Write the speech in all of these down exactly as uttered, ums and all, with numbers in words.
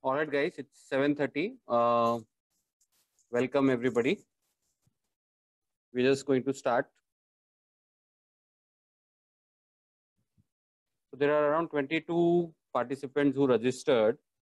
All right, guys, it's seven thirty. Uh, welcome, everybody. We're just going to start. So there are around twenty-two participants who registered.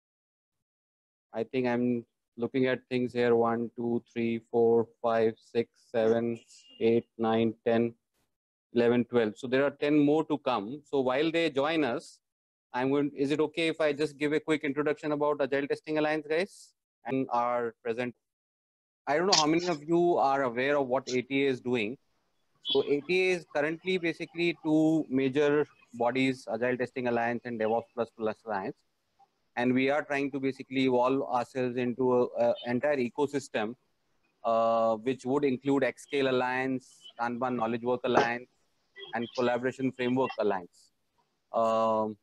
I think I'm looking at things here. one, two, three, four, five, six, seven, eight, nine, ten, eleven, twelve. So there are ten more to come. So while they join us, I'm going, is it okay if I just give a quick introduction about Agile Testing Alliance, guys? And our present, I don't know how many of you are aware of what A T A is doing. So A T A is currently basically two major bodies, Agile Testing Alliance and DevOps Plus Plus Alliance. And we are trying to basically evolve ourselves into an entire ecosystem, uh, which would include Xscale Alliance, Kanban Knowledge Work Alliance, and Collaboration Framework Alliance. Um,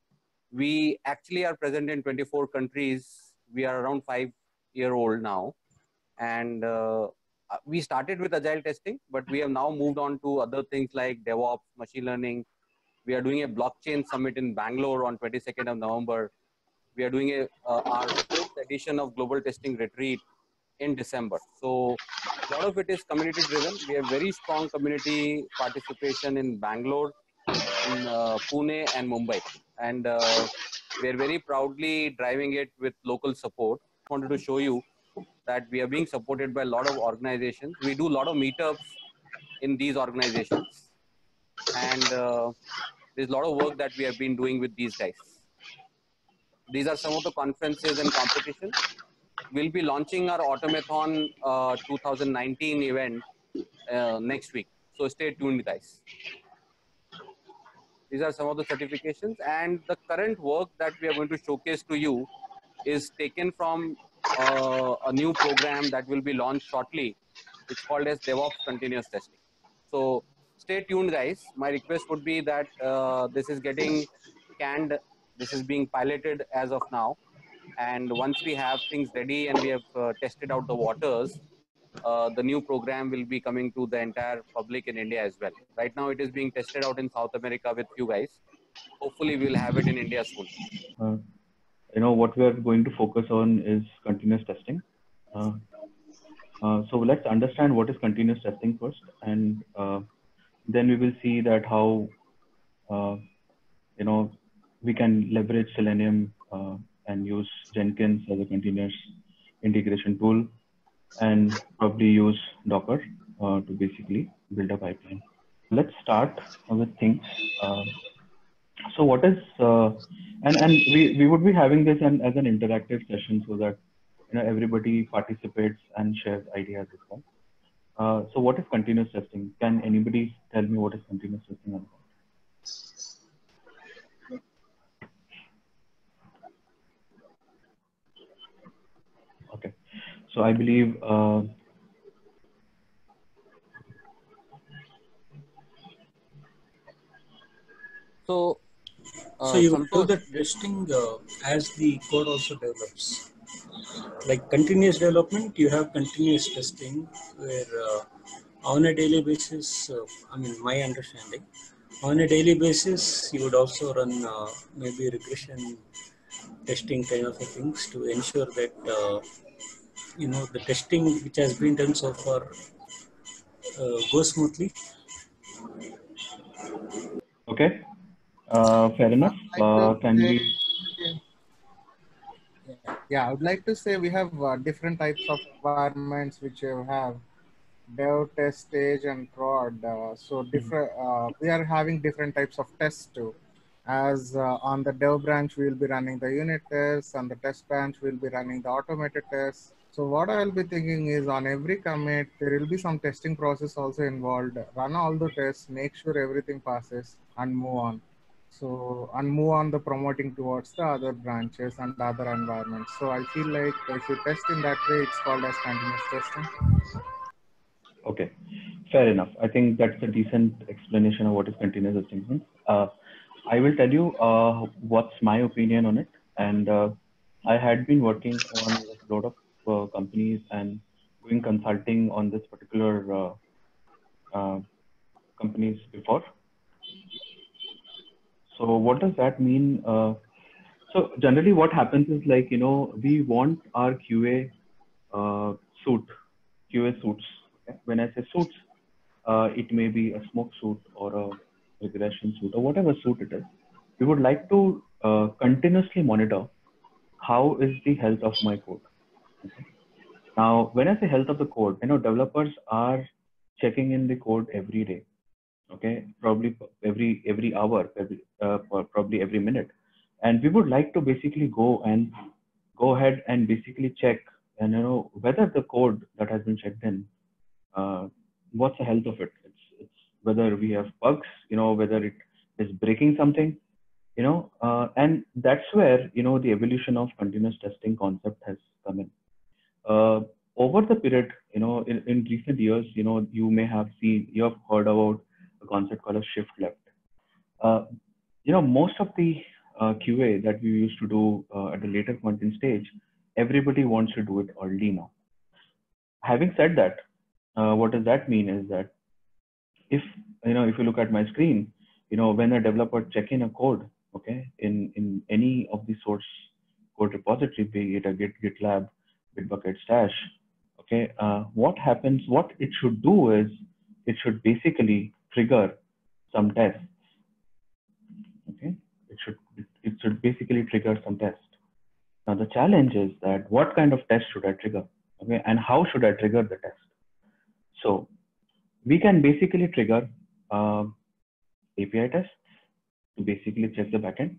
we actually are present in twenty-four countries. We are around five year old now. And uh, we started with Agile testing, but we have now moved on to other things like DevOps, machine learning. We are doing a blockchain summit in Bangalore on twenty-second of November. We are doing a, uh, our fourth edition of Global Testing Retreat in December. So a lot of it is community driven. We have very strong community participation in Bangalore, in uh, Pune and Mumbai. And uh, we are very proudly driving it with local support. I wanted to show you that we are being supported by a lot of organizations. We do a lot of meetups in these organizations. And uh, there's a lot of work that we have been doing with these guys. These are some of the conferences and competitions. We'll be launching our Automathon uh, two thousand nineteen event uh, next week. So stay tuned, guys. These are some of the certifications, and the current work that we are going to showcase to you is taken from uh, a new program that will be launched shortly. It's called as DevOps Continuous Testing. So stay tuned, guys. My request would be that uh, this is getting canned. This is being piloted as of now. And once we have things ready and we have uh, tested out the waters, uh, the new program will be coming to the entire public in India as well. Right now, it is being tested out in South America with you guys. Hopefully, we'll have it in India soon. Uh, you know, what we are going to focus on is continuous testing. Uh, uh, so let's understand what is continuous testing first, and uh, then we will see that how, uh, you know, we can leverage Selenium uh, and use Jenkins as a continuous integration tool, and probably use Docker uh, to basically build a pipeline. Let's start with things. Uh, so what is, uh, and, and we, we would be having this an, as an interactive session so that, you know, everybody participates and shares ideas as well. Uh, so what is continuous testing? Can anybody tell me what is continuous testing about? Okay, so I believe uh, So, uh, so you Santosh, do the testing uh, as the code also develops. Like continuous development, you have continuous testing where uh, on a daily basis, uh, I mean, my understanding, on a daily basis, you would also run uh, maybe regression testing kind of a things to ensure that, uh, you know, the testing which has been done so far uh, goes smoothly. okay, uh, fair enough. Uh, can we? Yeah, I would like to say we have uh, different types of environments which you have dev, test stage, and prod. Uh, so different. Uh, we are having different types of tests too. As uh, on the dev branch, we will be running the unit tests. On the test branch, we will be running the automated tests. So what I will be thinking is on every commit, there will be some testing process also involved. Run all the tests, make sure everything passes, and move on. So, and move on the promoting towards the other branches and other environments. So I feel like if you test in that way, it's called as continuous testing. Okay, fair enough. I think that's a decent explanation of what is continuous testing. Uh, I will tell you uh, what's my opinion on it. And uh, I had been working on a lot of uh, companies and doing consulting on this particular uh, uh, companies before. So what does that mean? Uh, So generally what happens is like, you know, we want our Q A uh, suit, Q A suits. Okay? When I say suits, uh, it may be a smoke suit or a regression suit or whatever suit it is. We would like to uh, continuously monitor how is the health of my code. Okay? Now, when I say health of the code, you know, developers are checking in the code every day. Okay, probably every every hour, every, uh, probably every minute, and we would like to basically go and go ahead and basically check and you know whether the code that has been checked in, uh, what's the health of it. It's it's whether we have bugs, you know, whether it is breaking something, you know, uh, and that's where you know the evolution of continuous testing concept has come in. Uh, over the period, you know, in, in recent years, you know, you may have seen, you have heard about a concept called a shift left. Uh, you know, most of the uh, Q A that we used to do uh, at the later point in stage, everybody wants to do it early now. Having said that, uh, what does that mean is that if, you know, if you look at my screen, you know, when a developer check in a code, okay, in, in any of the source code repository, be it a Git, GitLab, Bitbucket, Stash, okay, uh, what happens, what it should do is it should basically trigger some tests. Okay, it should it should basically trigger some test. Now the challenge is that what kind of test should I trigger? Okay, and how should I trigger the test? So we can basically trigger uh, A P I tests to basically check the backend.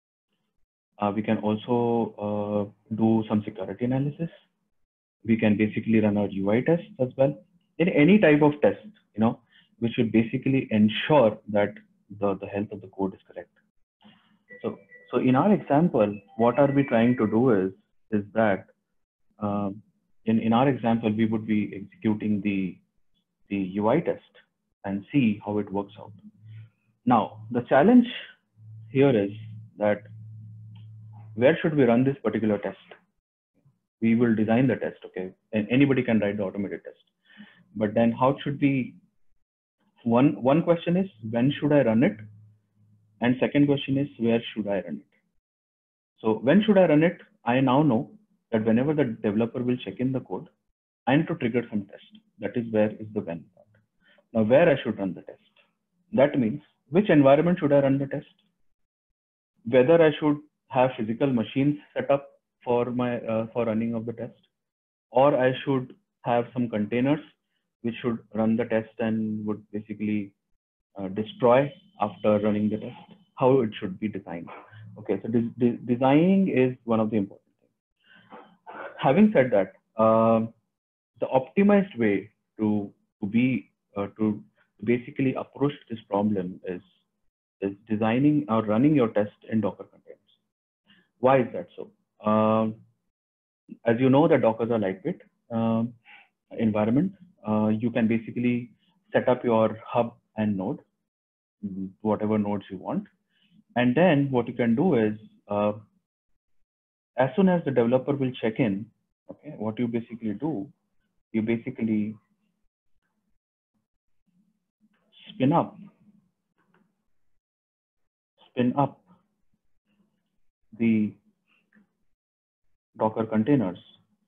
Uh, we can also uh, do some security analysis. We can basically run our U I tests as well. In any type of test, you know, which should basically ensure that the, the health of the code is correct. So, so in our example, what are we trying to do is, is that uh, in, in our example, we would be executing the, the U I test and see how it works out. Now, the challenge here is that where should we run this particular test? We will design the test, okay? And anybody can write the automated test. But then how should we, one, one question is, when should I run it? And second question is, where should I run it? So when should I run it? I now know that whenever the developer will check in the code, I need to trigger some test. That is where is the when part. Now where I should run the test. That means which environment should I run the test? Whether I should have physical machines set up for my uh, for running of the test, or I should have some containers which should run the test and would basically uh, destroy after running the test. How it should be designed. Okay, so de de designing is one of the important things. Having said that, uh, the optimized way to to be uh, to basically approach this problem is is designing or running your test in Docker containers. Why is that so? Um, as you know, the Dockers are lightweight um, environment. Uh, you can basically set up your hub and node, whatever nodes you want. And then what you can do is, uh, as soon as the developer will check in, okay, what you basically do, you basically spin up, spin up the Docker containers.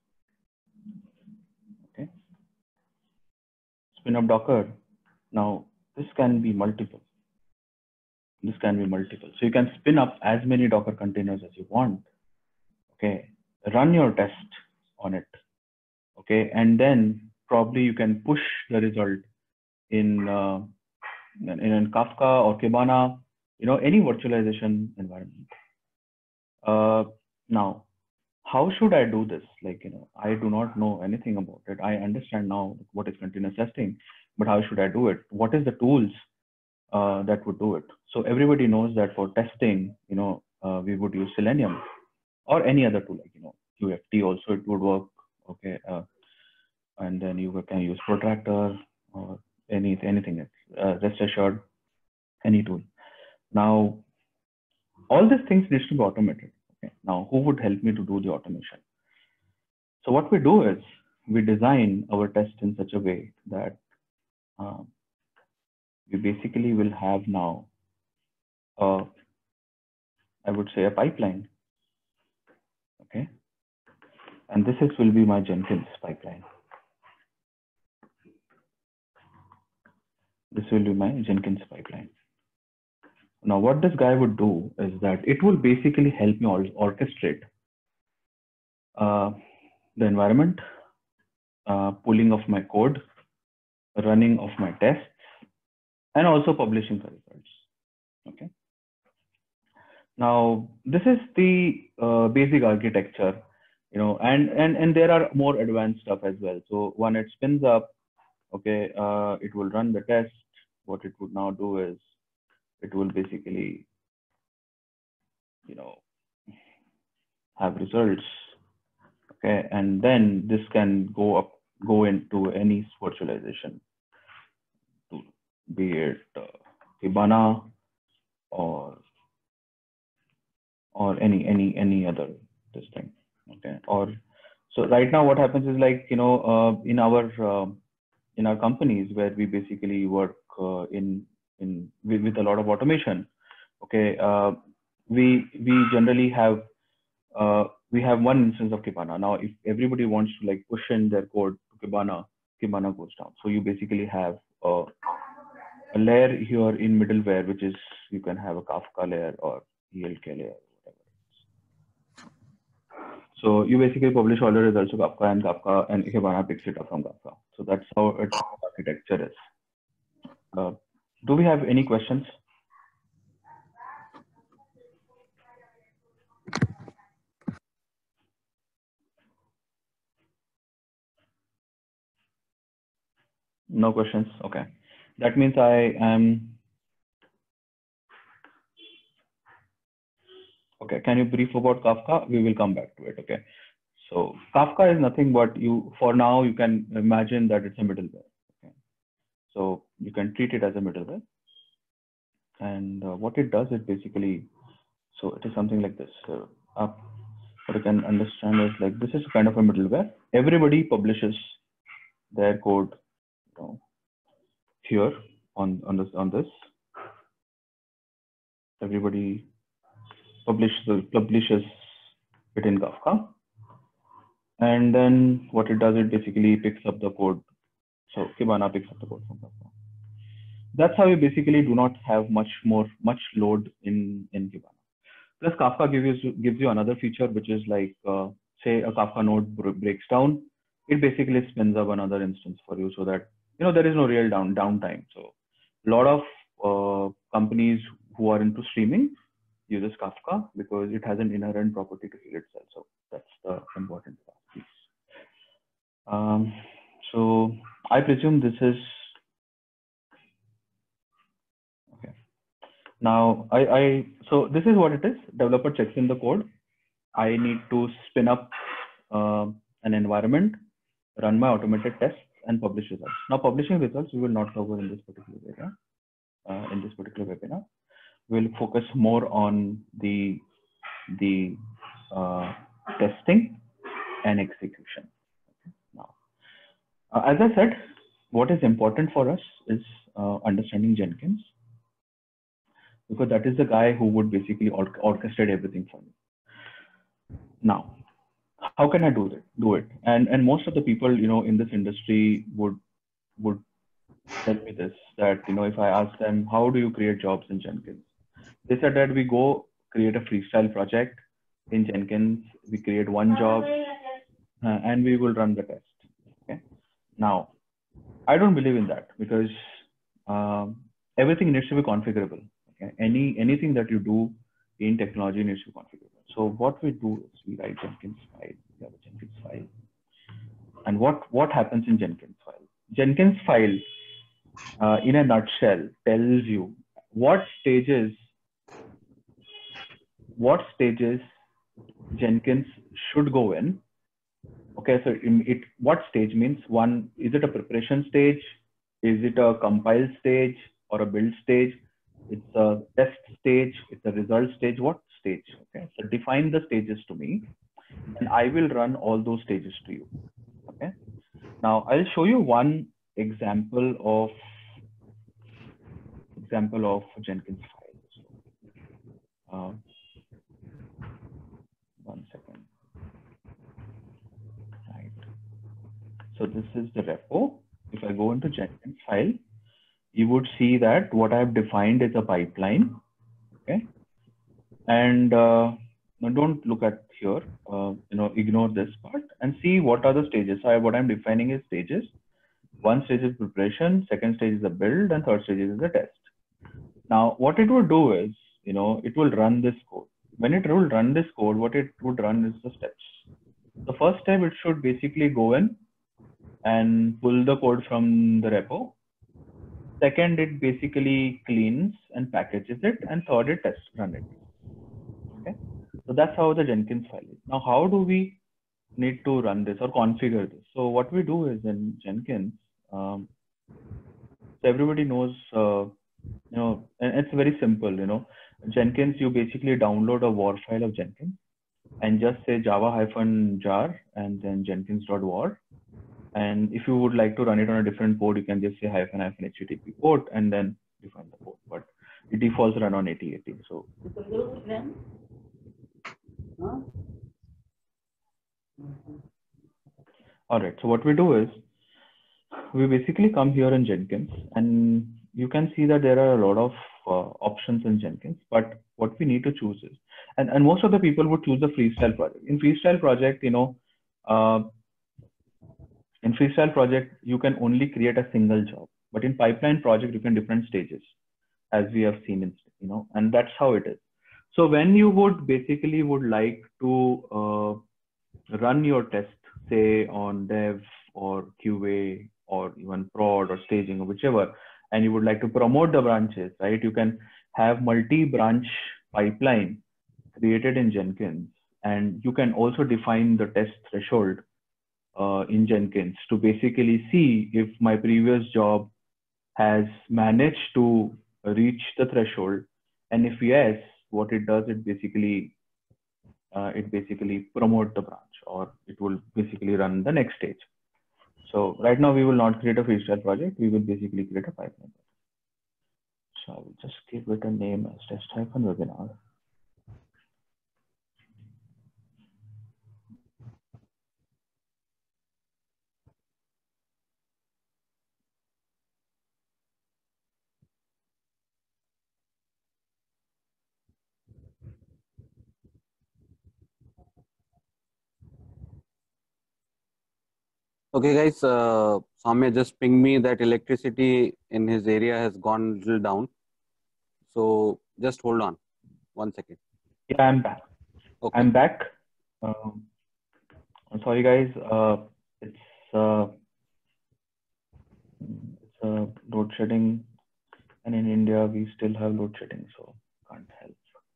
Okay, spin up Docker. Now this can be multiple. This can be multiple. So you can spin up as many Docker containers as you want. Okay, run your test on it. Okay, and then probably you can push the result in uh, in, in Kafka or Kibana, you know, any virtualization environment. Uh, now, how should I do this? Like, you know, I do not know anything about it. I understand now what is continuous testing, but how should I do it? What is the tools uh, that would do it? So everybody knows that for testing, you know, uh, we would use Selenium or any other tool, like, you know, Q F T also it would work. Okay, uh, and then you can use Protractor or any anything else, uh, rest assured, any tool. Now, all these things needs to be automated. Okay. Now, who would help me to do the automation? So what we do is we design our test in such a way that uh, we basically will have now, uh, I would say, a pipeline Okay. And this is will be my Jenkins pipeline. This will be my Jenkins pipeline. Now, what this guy would do is that it will basically help me or orchestrate uh, the environment, uh, pulling of my code, running of my tests, and also publishing the results. Okay. Now, this is the uh, basic architecture, you know, and and and there are more advanced stuff as well. So when it spins up, okay, uh, it will run the test. What it would now do is it will basically, you know, have results. Okay, and then this can go up, go into any virtualization, to be it uh, Kibana or or any any any other this thing. Okay, or so right now what happens is, like, you know, uh, in our uh, in our companies where we basically work uh, in in with, with a lot of automation. Okay, uh, we we generally have uh, we have one instance of Kibana. Now, if everybody wants to like push in their code to Kibana, Kibana goes down. So you basically have a, a layer here in middleware, which is, you can have a Kafka layer or E L K layer, whatever. So you basically publish all the results to Kafka, and Kafka and Kibana picks it up from Kafka. So that's how its architecture is. Uh, do we have any questions? No questions. Okay. That means I am. Okay. Can you brief about Kafka? We will come back to it. Okay. So Kafka is nothing but, you, for now, you can imagine that it's a middleware. Okay. So you can treat it as a middleware. And uh, what it does is basically, so it is something like this. So up, what you can understand is, like, this is kind of a middleware. Everybody publishes their code, you know, here on on this on this. Everybody publishes publishes it in Kafka, and then what it does, it basically picks up the code. So Kibana picks up the code from Kafka. That's how you basically do not have much more much load in in Kibana. Plus, Kafka gives you gives you another feature, which is like, uh, say a Kafka node breaks down, it basically spins up another instance for you, so that, you know, there is no real down downtime. So a lot of uh, companies who are into streaming uses Kafka because it has an inherent property to heal itself. So that's the important piece. Um, so I presume this is okay. Now I, I so this is what it is. Developer checks in the code. I need to spin up uh, an environment, run my automated tests, and publish results. Now, publishing results we will not cover in this particular area. Uh, in this particular webinar, we'll focus more on the the uh, testing and execution. Now, uh, as I said, what is important for us is uh, understanding Jenkins, because that is the guy who would basically or orchestrate everything for me. Now, how can I do it? Do it, and and most of the people, you know, in this industry would would tell me this, that, you know, if I ask them, how do you create jobs in Jenkins? They said that we go create a freestyle project in Jenkins, we create one job, uh, and we will run the test. Okay. Now, I don't believe in that, because um, everything needs to be configurable. Okay. Any anything that you do in technology needs to be configurable. So what we do is we write Jenkins file. We have a Jenkins file, and what what happens in Jenkins file? Jenkins file, uh, in a nutshell, tells you what stages what stages Jenkins should go in. Okay, so it, it what stage means, one, is it a preparation stage? Is it a compile stage or a build stage? It's a test stage, it's a result stage, what stage? Okay, so define the stages to me, and I will run all those stages to you. Okay, now I'll show you one example of example of Jenkins file. Uh, one second. So this is the repo. If I go into Jenkins file, you would see that what I have defined is a pipeline. Okay. And uh, now don't look at here, uh, you know, ignore this part and see what are the stages. So I, what I'm defining is stages. One stage is preparation, second stage is the build, and third stage is the test. Now, what it would do is, you know, it will run this code. When it will run this code, what it would run is the steps. The first step, it should basically go in and pull the code from the repo. Second, it basically cleans and packages it, and third, it tests run it. Okay, so that's how the Jenkins file is. Now, how do we need to run this or configure this? So what we do is in Jenkins, um, so everybody knows, uh, you know, and it's very simple. You know, Jenkins, you basically download a war file of Jenkins and just say java hyphen jar and then jenkins.war. And if you would like to run it on a different port, you can just say hyphen hyphen H T T P port and then define the port. But it defaults run on eighty eighty. So. All right. So what we do is we basically come here in Jenkins, and you can see that there are a lot of uh, options in Jenkins. But what we need to choose is, and, and most of the people would choose the freestyle project. In freestyle project, you know, uh, in freestyle project, you can only create a single job, but in pipeline project, you can different stages, as we have seen in, you know, and that's how it is. So when you would basically would like to uh, run your test, say on dev or Q A or even prod or staging or whichever, and you would like to promote the branches, right? You can have multi-branch pipeline created in Jenkins, and you can also define the test threshold Uh, in Jenkins to basically see if my previous job has managed to reach the threshold, and if yes, what it does, it basically uh, it basically promote the branch, or it will basically run the next stage. So right now we will not create a freestyle project, we will basically create a pipeline. So I will just give it a name as test hyphen webinar. Okay, guys, uh, Soumya just pinged me that electricity in his area has gone a little down. So just hold on one second. Yeah, I'm back. Okay. I'm back. Um, I'm sorry, guys. Uh, it's uh, it's uh, load shedding, and in India we still have load shedding, so can't help.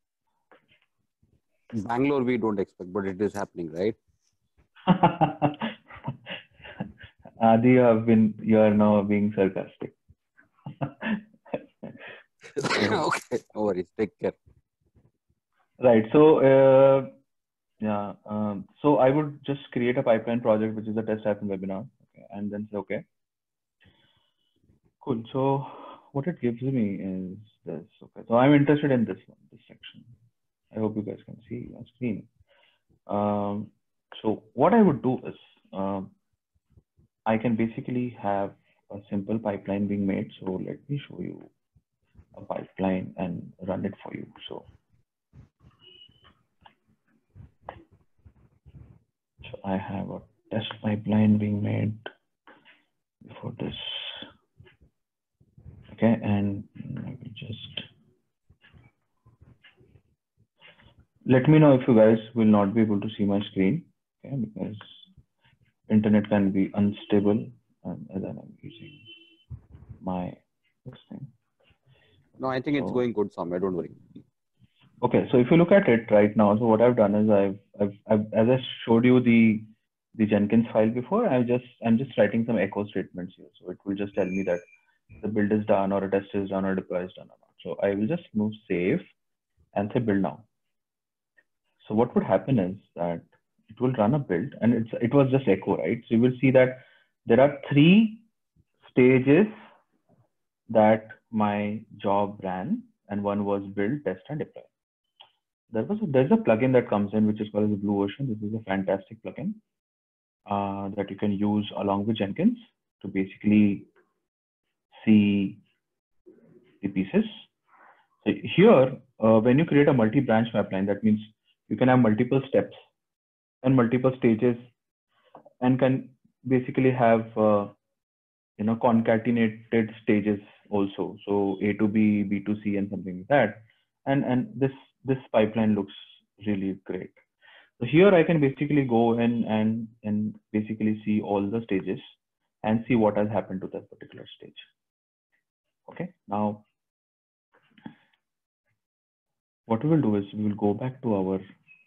Bangalore we don't expect, but it is happening, right? Adi, you have been, you are now being sarcastic. Okay, no worries. Take care. Right. So, uh, yeah. Um, so I would just create a pipeline project, which is a test hyphen webinar, okay, and then say, okay, cool. So what it gives me is this. Okay. So I'm interested in this one, this section. I hope you guys can see on screen. Um, so what I would do is, um, I can basically have a simple pipeline being made. So let me show you a pipeline and run it for you. So, so I have a test pipeline being made before this. Okay, and I will just let me know if you guys will not be able to see my screen. Okay, because internet can be unstable, and then I'm using my this thing. No, I think so, it's going good, Soumya. Don't worry. Okay, so if you look at it right now, so what I've done is I've, I've, I've as I showed you the the Jenkins file before, I just I'm just writing some echo statements here. So it will just tell me that the build is done, or a test is done, or deploy is done or not. So I will just move save and say build now. So what would happen is that it will run a build, and it's it was just echo, right? So you will see that there are three stages that my job ran, and one was build, test, and deploy. There was a, there's a plugin that comes in which is called as Blue Ocean. This is a fantastic plugin. uh, that you can use along with Jenkins to basically see the pieces. So here, uh, when you create a multi-branch pipeline, that means you can have multiple steps and multiple stages, and can basically have uh, you know concatenated stages also. So A to B, B to C, and something like that. And and this this pipeline looks really great. So here I can basically go in and and basically see all the stages and see what has happened to that particular stage. Okay, now what we will do is we will go back to our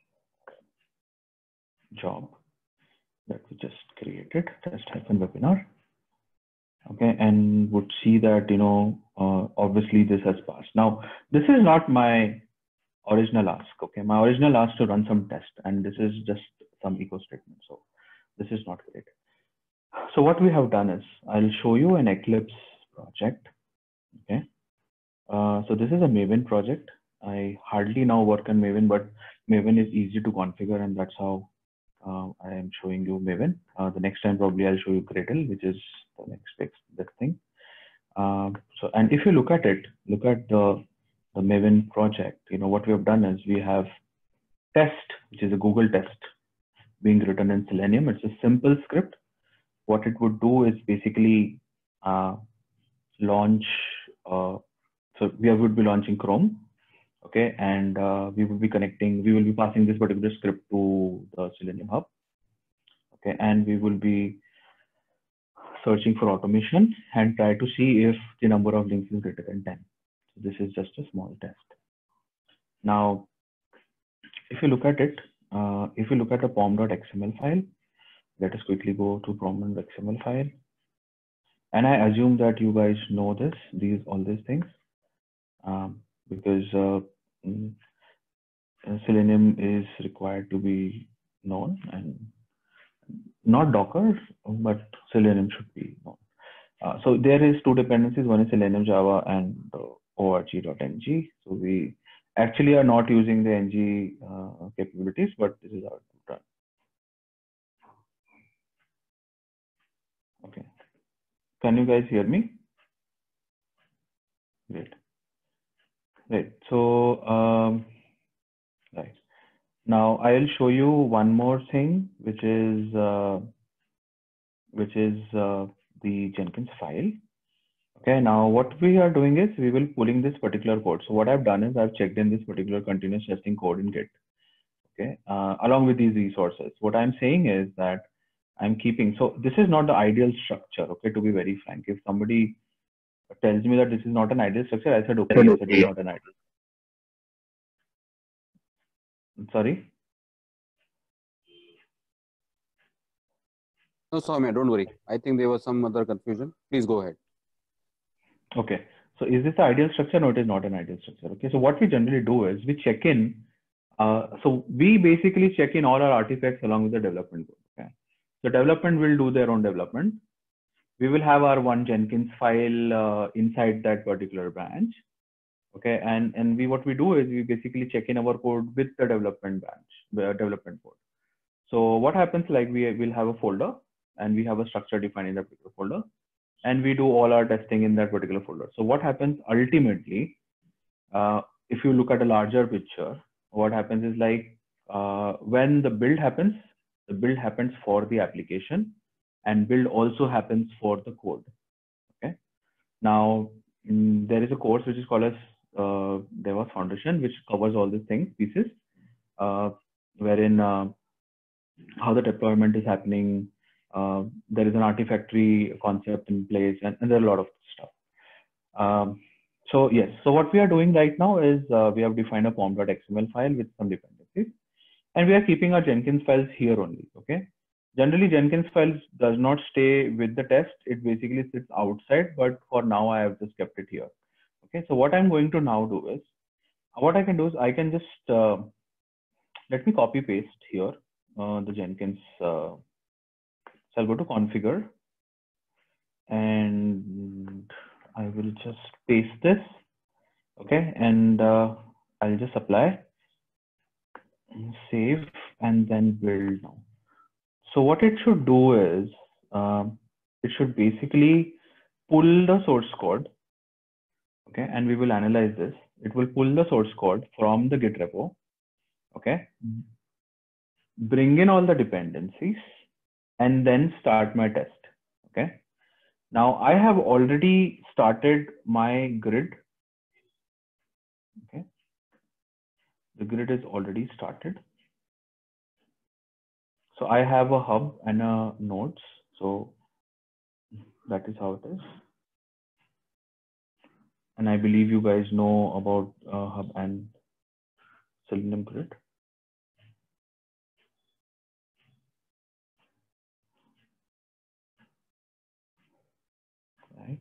job that we just created, test hyphen webinar. Okay, and would see that, you know, uh, obviously this has passed. Now, this is not my original ask. Okay, my original ask to run some test, and this is just some echo statement. So this is not great. So what we have done is I'll show you an Eclipse project. Okay, uh, so this is a Maven project. I hardly now work on Maven, but Maven is easy to configure, and that's how uh, I am showing you Maven. Uh, the next time probably I'll show you Gradle, which is the next big that thing. Uh, so, and if you look at it, look at the, the Maven project, you know, what we have done is we have test, which is a Google test being written in Selenium. It's a simple script. What it would do is basically uh, launch, uh, so we would be launching Chrome. Okay, and uh, we will be connecting, we will be passing this particular script to the Selenium Hub. Okay, and we will be searching for automation and try to see if the number of links is greater than ten. So this is just a small test. Now, if you look at it, uh, if you look at the pom.xml file, let us quickly go to pom.xml file. And I assume that you guys know this, these, all these things, um, because uh, Selenium is required to be known, and not Docker, but Selenium should be known. Uh, so there is two dependencies. One is Selenium Java and uh, org.ng. So we actually are not using the ng uh, capabilities, but this is our run. Okay. Can you guys hear me? Great. Right. So, um, right. Now I'll show you one more thing, which is uh, which is uh, the Jenkins file. Okay. Now what we are doing is we will pulling this particular code. So what I've done is I've checked in this particular continuous testing code in Git. Okay. Uh, along with these resources, what I'm saying is that I'm keeping. So this is not the ideal structure. Okay. To be very frank, if somebody tells me that this is not an ideal structure, I said okay, yes, it is not an ideal. Sorry. No, Soumya, don't worry. I think there was some other confusion. Please go ahead. Okay. So is this the ideal structure? No, it is not an ideal structure. Okay. So what we generally do is we check in. Uh, so we basically check in all our artifacts along with the development code. Okay. So development will do their own development. We will have our one Jenkins file uh, inside that particular branch. Okay. And, and we, what we do is we basically check in our code with the development branch, the development code. So what happens, like we will have a folder and we have a structure defined in that particular folder, and we do all our testing in that particular folder. So what happens ultimately, uh, if you look at a larger picture, what happens is like uh, when the build happens, the build happens for the application, and build also happens for the code. Okay. Now mm, there is a course which is called as uh, DevOps Foundation, which covers all these things, pieces, uh, wherein uh, how the deployment is happening. Uh, there is an Artifactory concept in place, and, and there are a lot of stuff. Um, so yes, so what we are doing right now is uh, we have defined a pom.xml file with some dependencies, and we are keeping our Jenkins files here only. Okay. Generally, Jenkins files does not stay with the test. It basically sits outside, but for now I have just kept it here. Okay. So what I'm going to now do is, what I can do is I can just uh, let me copy paste here uh, the Jenkins. Uh, So I'll go to configure and I will just paste this. Okay. And uh, I'll just apply, save, and then build now. so what it should do is, um, it should basically pull the source code, okay, and we will analyze this. It will pull the source code from the Git repo, okay, bring in all the dependencies, and then start my test, okay. Now I have already started my grid, okay. The grid is already started. So I have a hub and a nodes. So that is how it is. And I believe you guys know about uh, hub and Selenium grid. Right.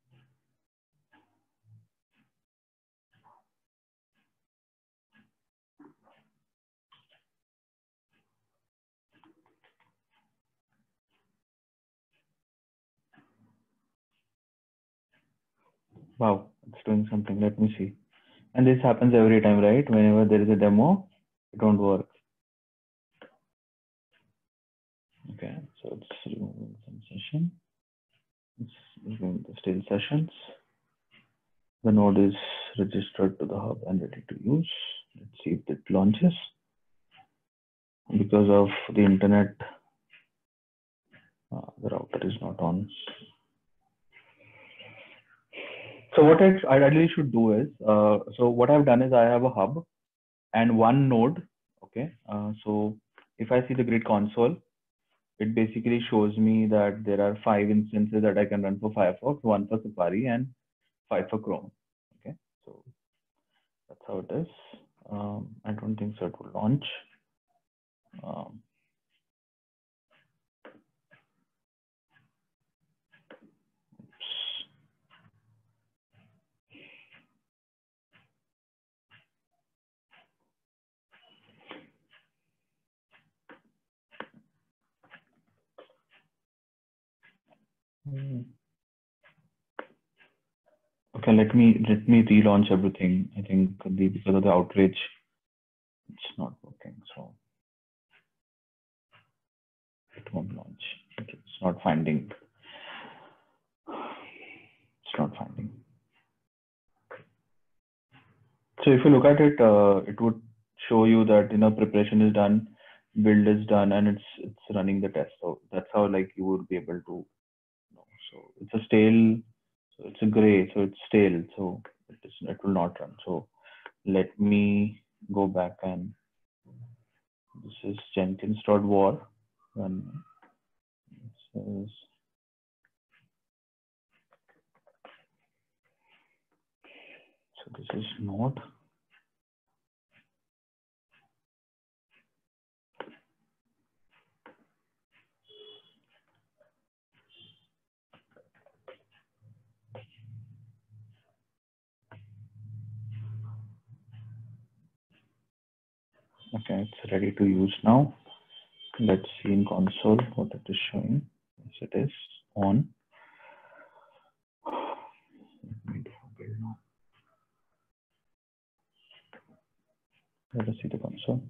Wow, it's doing something. Let me see. And this happens every time, right? Whenever there is a demo, it won't work. Okay, so it's removing some session. It's removing the stale sessions. The node is registered to the hub and ready to use. Let's see if it launches. Because of the internet, uh, the router is not on. So what I ideally should do is, uh, so what I've done is I have a hub and one node. Okay, uh, so if I see the grid console, it basically shows me that there are five instances that I can run for Firefox, one for Safari, and five for Chrome. Okay, so that's how it is. Um, I don't think so it will launch. Um, Okay, let me let me relaunch everything. I think the, because of the outrage, it's not working. So it won't launch. Okay, it's not finding. It's not finding. So if you look at it, uh, it would show you that, you know, preparation is done, build is done, and it's it's running the test. So that's how like you would be able to, you know, so it's a stale, so it's a gray, so it's stale, so it is it will not run. So let me go back, and this is Jenkins.war. And this is so this is node. Okay, it's ready to use now. Let's see in console what it is showing. Yes, it is on. Let me do a build now. Let us see the console.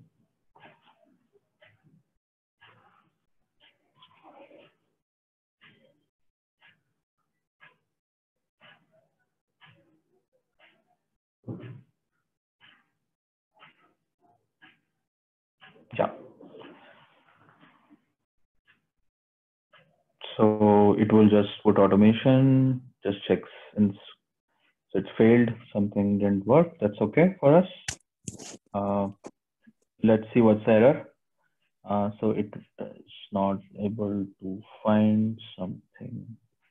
Yeah. So it will just put automation, just checks, and so it failed, something didn't work. That's okay for us. Uh, let's see what's the error. Uh, so it is not able to find something.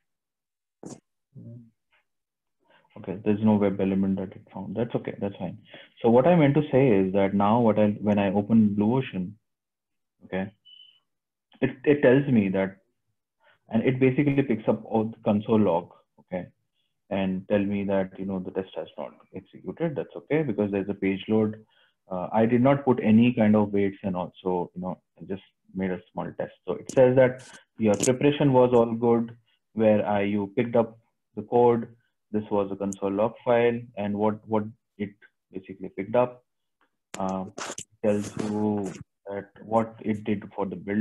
Okay, there's no web element that it found. That's okay, that's fine. So what I meant to say is that now what I when I open Blue Ocean, okay, it, it tells me that, and it basically picks up all the console log, okay, and tell me that, you know, the test has not executed. That's okay, because there's a page load. Uh, I did not put any kind of weights, and also, you know, I just made a small test. So it says that your preparation was all good, where I, you picked up the code. This was a console log file, and what, what it basically picked up uh, tells you that what it did for the build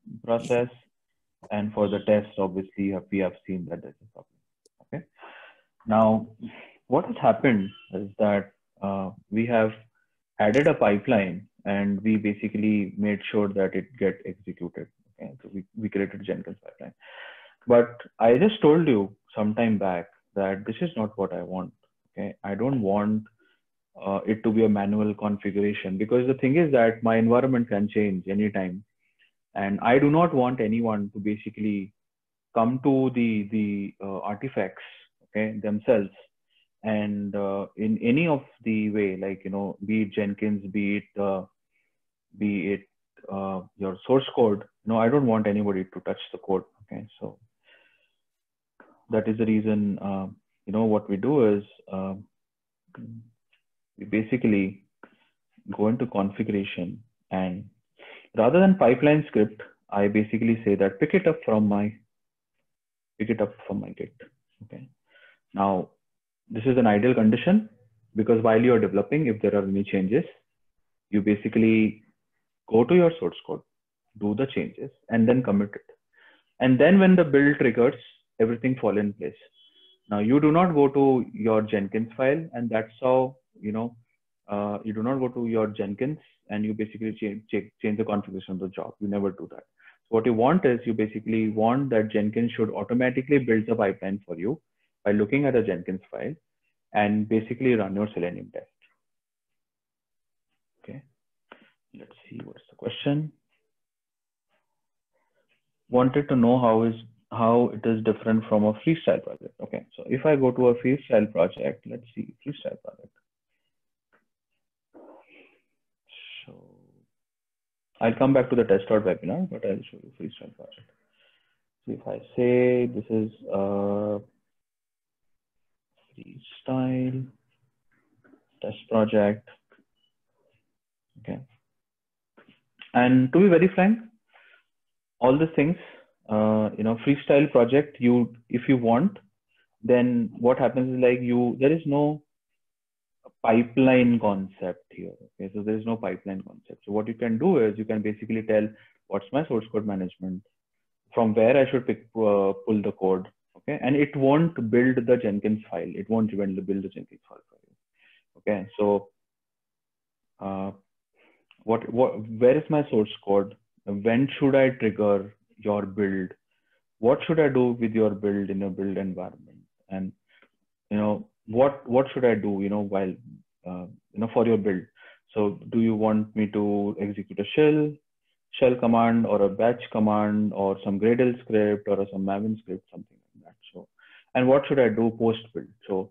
process. And for the test, obviously, we have seen that there's a problem. Okay. Now, what has happened is that uh, we have added a pipeline and we basically made sure that it get executed. Okay. So we, we created Jenkins pipeline. But I just told you some time back that this is not what I want. Okay. I don't want uh, it to be a manual configuration, because the thing is that my environment can change anytime. And I do not want anyone to basically come to the, the uh, artifacts, okay, themselves. And uh, in any of the way, like, you know, be it Jenkins, be it, uh, be it uh, your source code, you know, I don't want anybody to touch the code. Okay. So that is the reason, uh, you know, what we do is uh, we basically go into configuration, and rather than pipeline script, I basically say that pick it up from my, pick it up from my Git. Okay. Now, this is an ideal condition, because while you're developing, if there are any changes, you basically go to your source code, do the changes, and then commit it. And then when the build triggers, everything fall in place. Now, you do not go to your Jenkins file, and that's how, you know, uh, you do not go to your Jenkins and you basically change, change, change the configuration of the job. You never do that. So what you want is, you basically want that Jenkins should automatically build the pipeline for you by looking at a Jenkins file and basically run your Selenium test. Okay, let's see what's the question. Wanted to know how is how it is different from a freestyle project. Okay, so if I go to a freestyle project, let's see freestyle project. So I'll come back to the test.webinar, but I'll show you freestyle project. So if I say this is a freestyle test project, okay. And to be very frank, all the things, uh, you know, freestyle project, you, if you want, then what happens is like you, there is no pipeline concept here. Okay, so there is no pipeline concept. So what you can do is you can basically tell what's my source code management, from where I should pick, uh, pull the code. Okay, and it won't build the Jenkins file. It won't even build the Jenkins file for you. Okay, so uh, what what where is my source code? When should I trigger your build? What should I do with your build in a build environment? And you know, what what should I do, you know, while uh, you know, for your build? So do you want me to execute a shell shell command, or a batch command, or some Gradle script, or some Maven script, something like that? So, and what should I do post build? So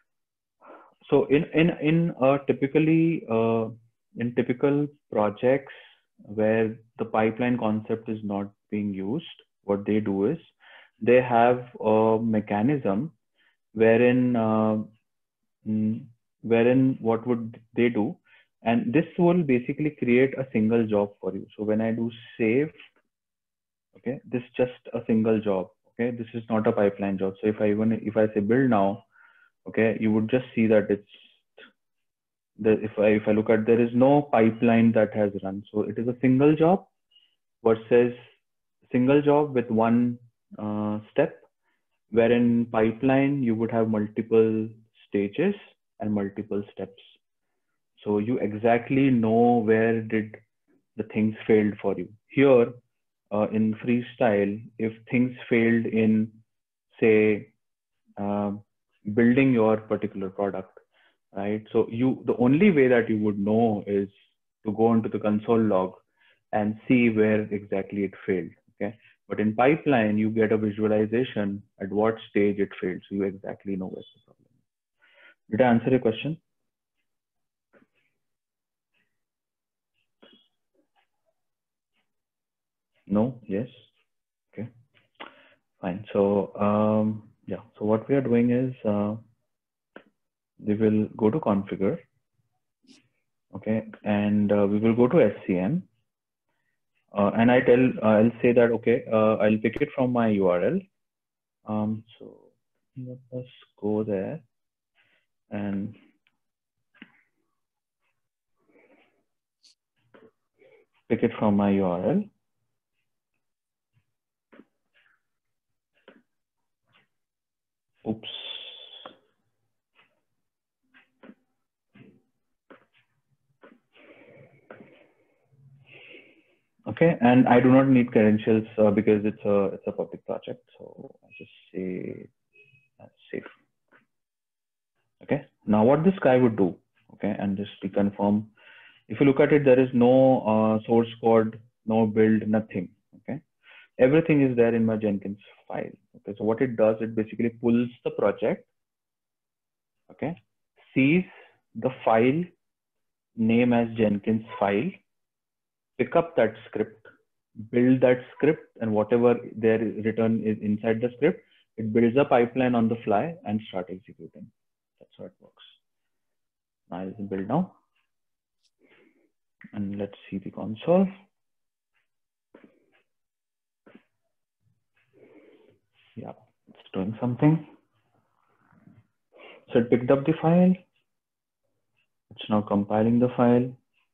so in in in uh, typically uh, in typical projects where the pipeline concept is not being used, what they do is they have a mechanism wherein uh, wherein what would they do, and this will basically create a single job for you. So when I do save, okay, this is just a single job. Okay, this is not a pipeline job. So if I even if I say build now, okay, you would just see that it's the, if I if I look at, there is no pipeline that has run. So it is a single job versus single job with one uh, step, wherein pipeline you would have multiple stages and multiple steps. So you exactly know where did the things failed for you. Here uh, in freestyle, if things failed in, say, uh, building your particular product, right? So you, the only way that you would know is to go into the console log and see where exactly it failed. Okay. But in pipeline, you get a visualization at what stage it failed. So you exactly know where's the problem. Did I answer your question? No? Yes? Okay. Fine. So, um, yeah. So what we are doing is uh, we will go to configure. Okay. And uh, we will go to S C M. Uh, and I tell, uh, I'll say that, okay, uh, I'll pick it from my U R L. Um, so let us go there and pick it from my U R L. Oops. Okay, and I do not need credentials uh, because it's a it's a public project. So I just say uh, safe. Okay. Now what this guy would do? Okay, and just to confirm, if you look at it, there is no uh, source code, no build, nothing. Okay, everything is there in my Jenkins file. Okay, so what it does, it basically pulls the project. Okay, sees the file name as Jenkins file, pick up that script, build that script, and whatever there is written is inside the script, it builds a pipeline on the fly and start executing. That's how it works. Now I will build now. And let's see the console. Yeah, it's doing something. So it picked up the file. It's now compiling the file.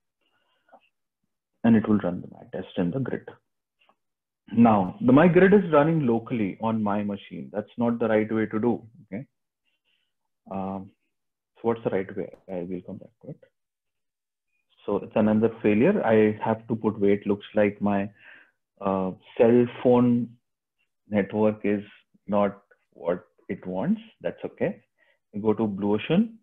And it will run the my test in the grid. Now, the my grid is running locally on my machine. That's not the right way to do. Okay. Um, so what's the right way? I will come back to it. So it's another failure. I have to put wait. Looks like my uh, cell phone network is not what it wants. That's okay. We go to Blue Ocean.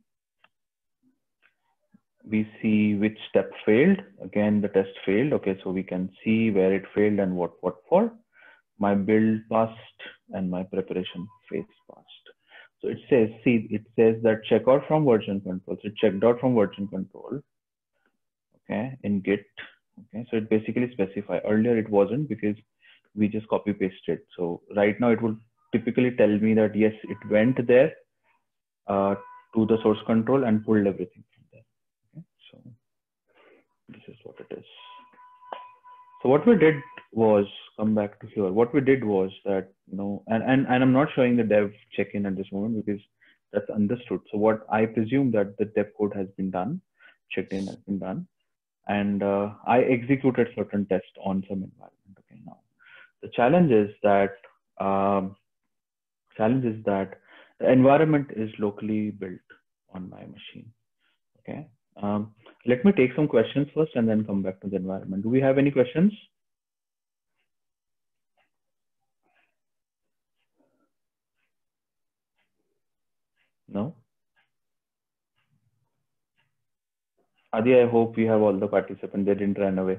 We see which step failed. Again, the test failed. Okay, so we can see where it failed and what what for. My build passed and my preparation phase passed. So it says, see, it says that check out from version control. So it checked out from version control. Okay, in Git. Okay, so it basically specify. Earlier it wasn't because we just copy pasted. So right now it will typically tell me that yes, it went there uh, to the source control and pulled everything from there. Okay, so this is what it is. So what we did was come back to here. What we did was that, you know, and, and, and I'm not showing the dev check-in at this moment because that's understood. So what I presume that the dev code has been done, checked in has been done. And uh, I executed certain tests on some environment. Okay, now the challenge is that um, challenge is that the environment is locally built on my machine. Okay, um, let me take some questions first and then come back to the environment. Do we have any questions? No. Adi, I hope we have all the participants. They didn't run away.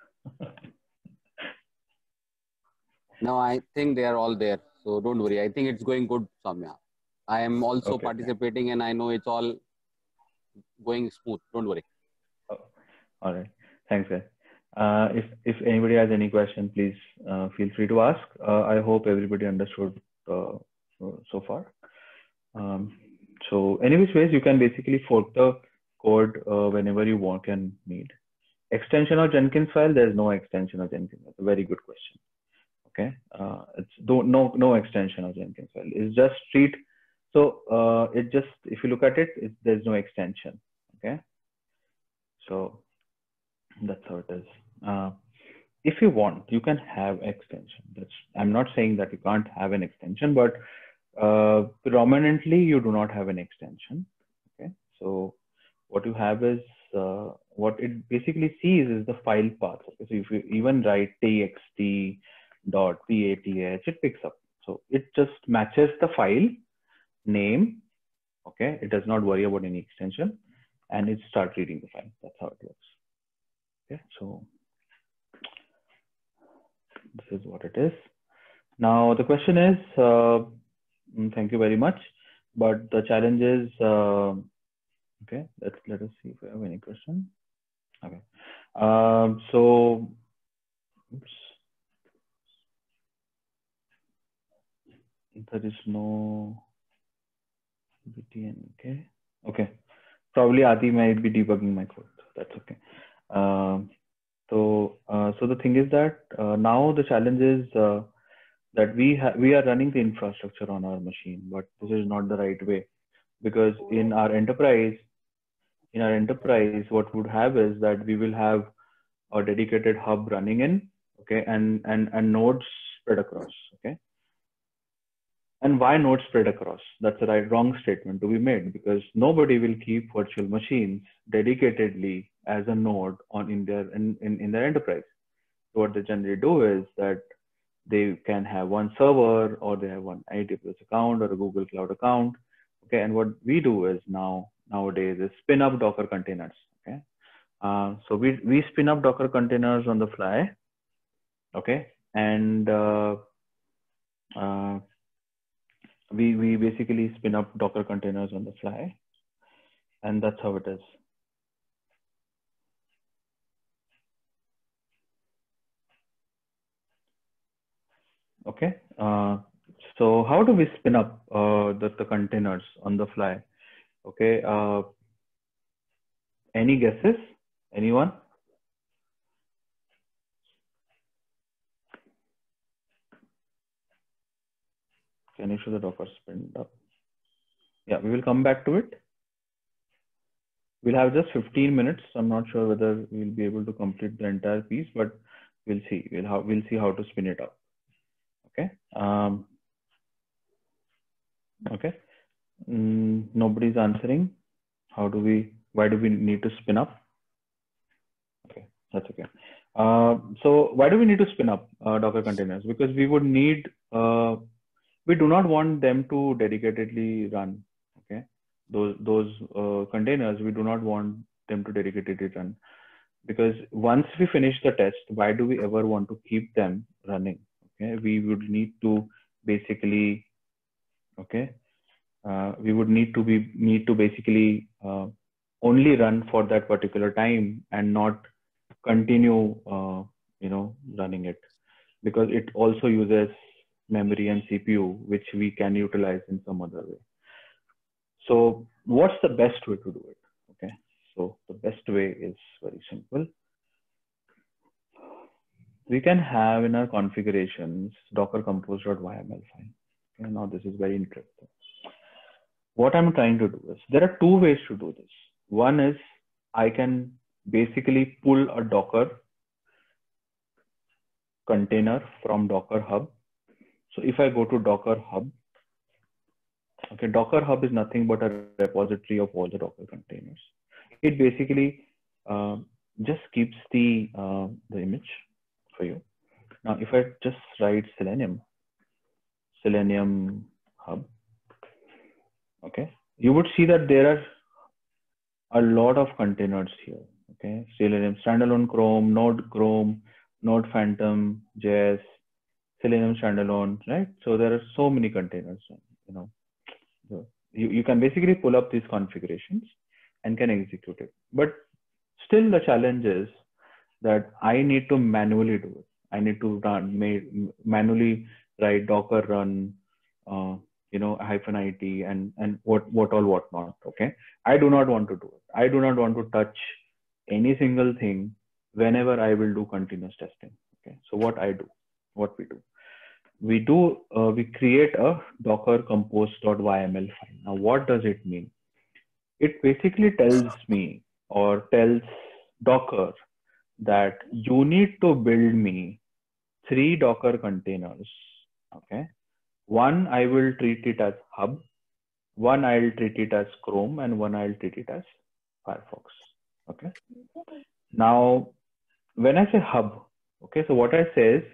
No, I think they are all there. So don't worry. I think it's going good, Samya. I am also Okay, participating okay. and I know it's all going smooth. Don't worry. Oh, all right. Thanks, guys. Uh, if, if anybody has any question, please uh, feel free to ask. Uh, I hope everybody understood uh, so far. Um, so any which ways, you can basically fork the code uh, whenever you want and need. Extension of Jenkins file, there's no extension of Jenkins. That's a very good question. Okay, uh, it's don't no no extension of Jenkins file. It's just treat. So uh, it just, if you look at it, it, there's no extension. Okay, so that's how it is. Uh, if you want, you can have extension. That's, I'm not saying that you can't have an extension, but uh, predominantly you do not have an extension. Okay, so what you have is uh, what it basically sees is the file path. Okay, so if you even write txt dot path, it picks up. So it just matches the file name. Okay, it does not worry about any extension, and it starts reading the file. That's how it works. Okay, so this is what it is. Now the question is, uh, thank you very much, but the challenge is, uh, okay, let's let us see if we have any question. Okay, um, so oops. There is no B T N. Okay, okay. Probably Adi might be debugging my code. That's okay. Um, so, uh, so the thing is that uh, now the challenge is uh, that we have we are running the infrastructure on our machine, but this is not the right way, because in our enterprise, in our enterprise, what would have is that we will have a dedicated hub running in, okay, and and and nodes spread across, okay. And why node spread across? That's the right wrong statement to be made, because nobody will keep virtual machines dedicatedly as a node on in their in, in, in their enterprise. So what they generally do is that they can have one server, or they have one A W S account or a Google Cloud account. Okay, and what we do is now nowadays is spin up Docker containers. Okay, uh, so we we spin up Docker containers on the fly. Okay, and uh, uh, we we basically spin up Docker containers on the fly, and that's how it is. Okay, uh, so how do we spin up uh, the, the containers on the fly? Okay, uh, any guesses? Anyone? Can you show the Docker spin up? Yeah, we will come back to it. We'll have just fifteen minutes. I'm not sure whether we'll be able to complete the entire piece, but we'll see. We'll have we'll see how to spin it up. Okay. Um, okay. Mm, nobody's answering. How do we? Why do we need to spin up? Okay, that's okay. Uh, so why do we need to spin up uh, Docker containers? Because we would need. Uh, we do not want them to dedicatedly run. Okay. Those those uh, containers, we do not want them to dedicatedly run, because once we finish the test, why do we ever want to keep them running? Okay, we would need to basically, okay, uh, we would need to be need to basically uh, only run for that particular time and not continue, uh, you know, running it, because it also uses memory and C P U, which we can utilize in some other way. So what's the best way to do it? Okay, so the best way is very simple. We can have in our configurations docker compose.yml file. Okay, now this is very interesting. What I'm trying to do is, there are two ways to do this. One is I can basically pull a Docker container from Docker Hub. So if I go to Docker Hub, okay, Docker Hub is nothing but a repository of all the Docker containers. It basically uh, just keeps the uh, the image for you. Now, if I just write Selenium, Selenium Hub, okay, you would see that there are a lot of containers here. Okay, Selenium standalone Chrome, Node Chrome, Node Phantom, J S, Selenium standalone, right? So there are so many containers, you know. So you, you can basically pull up these configurations and can execute it. But still the challenge is that I need to manually do it. I need to run, manually write Docker run, uh, you know, hyphen it and, and what, what all, what not, okay? I do not want to do it. I do not want to touch any single thing whenever I will do continuous testing, okay? So what I do, what we do, we do, uh, we create a docker compose.yml file. Now, what does it mean? It basically tells me or tells Docker that you need to build me three Docker containers, okay? One, I will treat it as Hub, one I'll treat it as Chrome, and one I'll treat it as Firefox, okay? Now, when I say Hub, okay, so what I say is,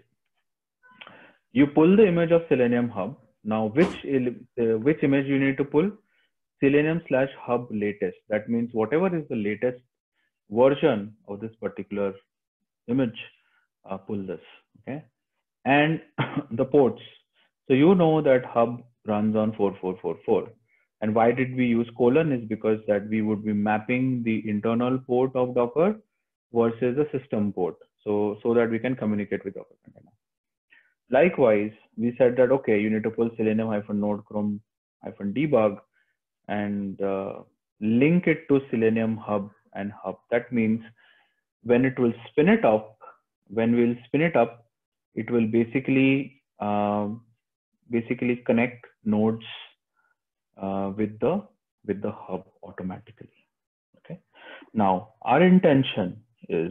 you pull the image of Selenium Hub. Now, which, uh, which image you need to pull? Selenium slash Hub latest. That means whatever is the latest version of this particular image, uh, pull this, okay? And the ports. So you know that Hub runs on four four four four. And why did we use colon is because that we would be mapping the internal port of Docker versus the system port. So, so that we can communicate with Docker container. Likewise, we said that, okay, you need to pull Selenium hyphen node chrome hyphen debug and uh, link it to Selenium Hub and Hub. That means when it will spin it up, when we'll spin it up, it will basically um, basically connect nodes uh, with the with the hub automatically. Okay. Now our intention is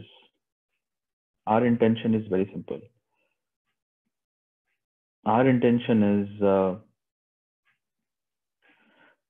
our intention is very simple. Our intention is uh,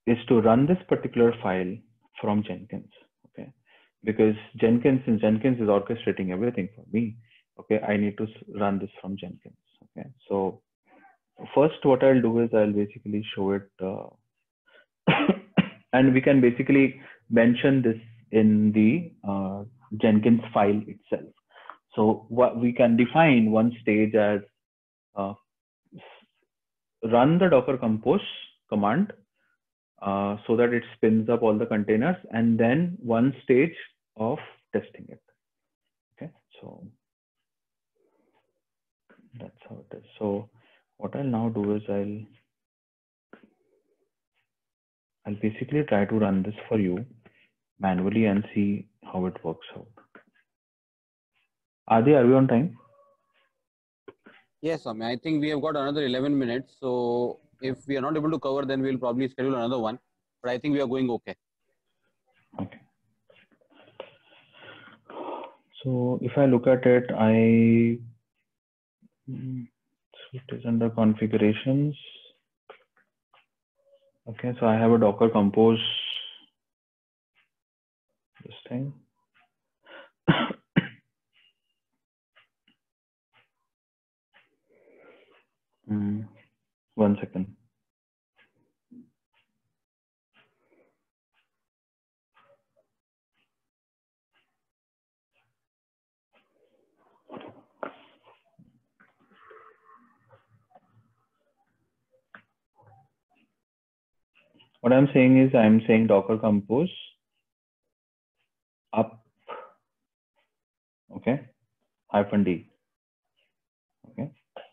is to run this particular file from Jenkins. Okay, because Jenkins, since Jenkins is orchestrating everything for me, okay, I need to run this from Jenkins. Okay, so first what I'll do is I'll basically show it, uh, and we can basically mention this in the uh, Jenkins file itself. So what we can define one stage as uh, run the Docker Compose command uh, so that it spins up all the containers, and then one stage of testing it. Okay, so that's how it is. So what I'll now do is I'll I'll basically try to run this for you manually and see how it works out. Adi, are we on time? Yes, Swami. I think we have got another eleven minutes. So if we are not able to cover, then we'll probably schedule another one. But I think we are going okay. Okay. So if I look at it, I it is under configurations. Okay, so I have a Docker Compose this thing. mm, one second. What I'm saying is I'm saying Docker Compose up, okay, hyphen D, okay.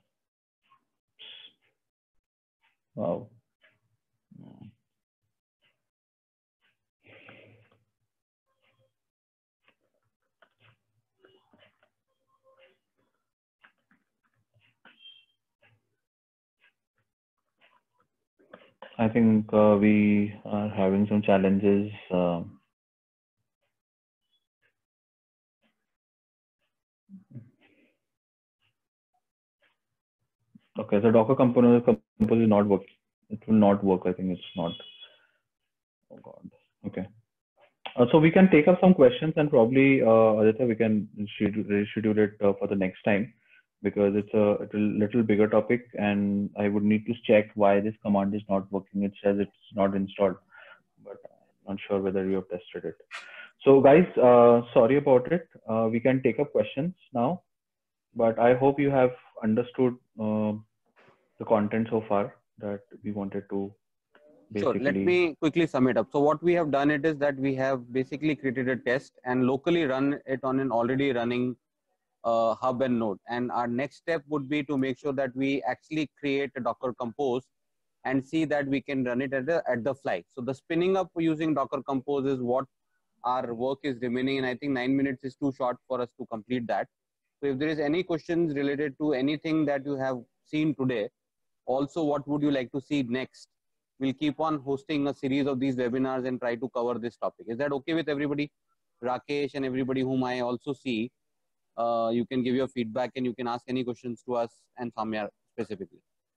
Wow. I think uh, we are having some challenges. Uh, okay, so Docker Compose, Compose is not working. It will not work. I think it's not. Oh God. Okay. Uh, so we can take up some questions, and probably uh, Aditya, we can reschedule it uh, for the next time, because it's a, it's a little bigger topic, and I would need to check why this command is not working. It says it's not installed, but I'm not sure whether you have tested it. So guys, uh, sorry about it. Uh, we can take up questions now, but I hope you have understood uh, the content so far that we wanted to basically. Sure. Let me quickly sum it up. So what we have done it is that we have basically created a test and locally run it on an already running uh, hub and node. And our next step would be to make sure that we actually create a Docker Compose and see that we can run it at the, at the fly. So the spinning up using Docker Compose is what our work is remaining. And I think nine minutes is too short for us to complete that. So if there is any questions related to anything that you have seen today, also what would you like to see next? We'll keep on hosting a series of these webinars and try to cover this topic. Is that okay with everybody? Rakesh and everybody whom I also see, uh, you can give your feedback and you can ask any questions to us and Samya specifically.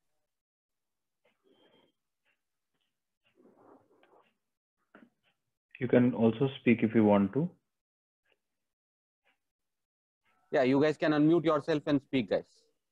You can also speak if you want to. Yeah, you guys can unmute yourself and speak, guys.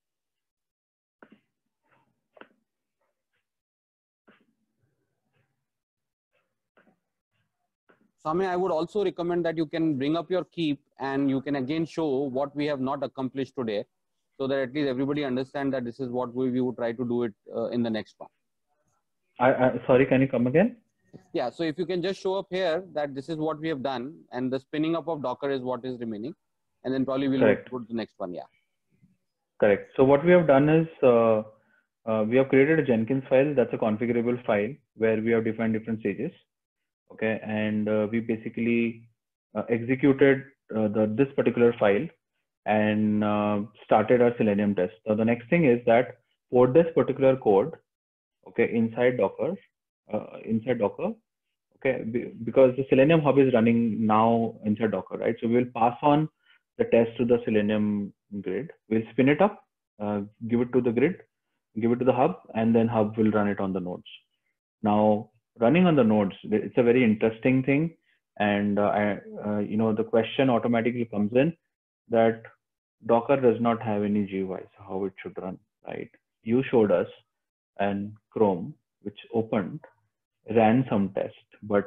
Samya, I would also recommend that you can bring up your keep and you can again show what we have not accomplished today, so that at least everybody understand that this is what we, we would try to do it uh, in the next one. I, I sorry, can you come again? Yeah, so if you can just show up here that this is what we have done and the spinning up of Docker is what is remaining, and then probably we'll Correct. go to the next one. Yeah. Correct. So what we have done is uh, uh, we have created a Jenkins file that's a configurable file where we have defined different stages. Okay, and uh, we basically uh, executed uh, the this particular file and uh, started our Selenium test. So the next thing is that for this particular code, okay, inside Docker, uh, inside Docker, okay, because the Selenium hub is running now inside Docker, right? So we will pass on the test to the Selenium grid. We'll spin it up, uh, give it to the grid, give it to the hub, and then hub will run it on the nodes. Now, running on the nodes, it's a very interesting thing. And uh, I, uh, you know, the question automatically comes in that Docker does not have any G U I, so how it should run, right? You showed us, and Chrome, which opened, ran some test, but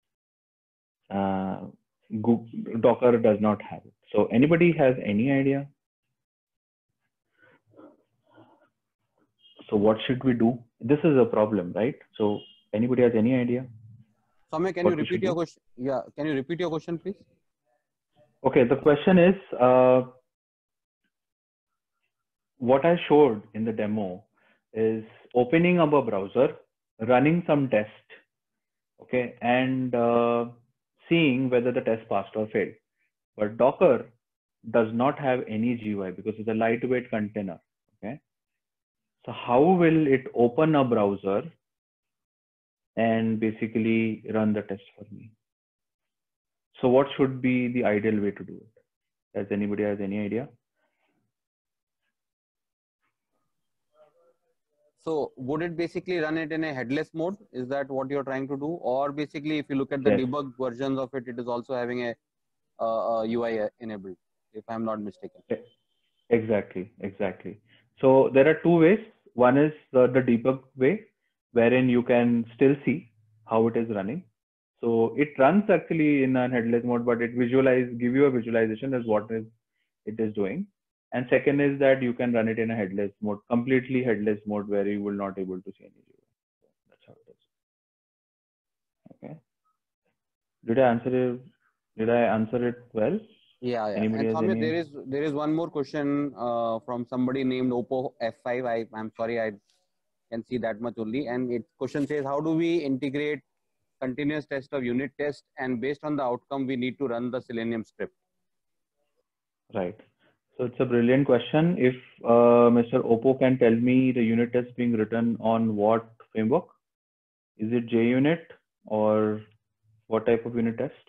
uh, Google, Docker does not have it. So anybody has any idea? So what should we do? This is a problem, right? So anybody has any idea? Soumya, can you repeat your question? Yeah, can you repeat your question, please? Okay, the question is, uh, what I showed in the demo is opening up a browser, running some test, okay, and uh, seeing whether the test passed or failed. But Docker does not have any G U I because it's a lightweight container, okay? So how will it open a browser and basically run the test for me? So what should be the ideal way to do it? Does anybody has any idea? So would it basically run it in a headless mode? Is that what you're trying to do? Or basically, if you look at the Yes. debug versions of it, it is also having a, uh, a U I enabled, if I'm not mistaken. Exactly, exactly. So there are two ways. One is the, the debug way, wherein you can still see how it is running. So it runs actually in a headless mode, but it visualize, give you a visualization as what is it is doing. And second is that you can run it in a headless mode, completely headless mode, where you will not able to see any G U I. That's how it is. Okay. Did I answer it? Did I answer it well? Yeah, yeah. Anybody And has Soumya, any? there is there is one more question uh, from somebody named Oppo F five. I I'm sorry, I can see that much only. And it question says, how do we integrate continuous test of unit test, and based on the outcome, we need to run the Selenium script? Right. So it's a brilliant question. If uh, Mister Oppo can tell me the unit test being written on what framework? Is it JUnit or what type of unit test?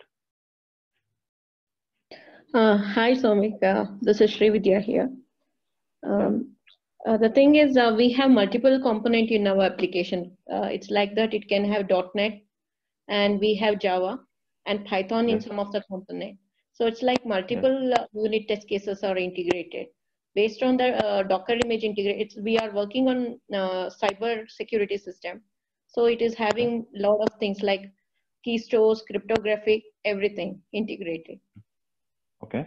Uh, hi, Somika. This is Srividya here. Um, uh, the thing is, uh, we have multiple component in our application. Uh, it's like that. It can have .NET, and we have Java and Python in Yes. some of the component. So it's like multiple uh, unit test cases are integrated. Based on the uh, Docker image integrate, we are working on uh, cyber security system. So it is having a lot of things like key stores, cryptographic, everything integrated. Okay.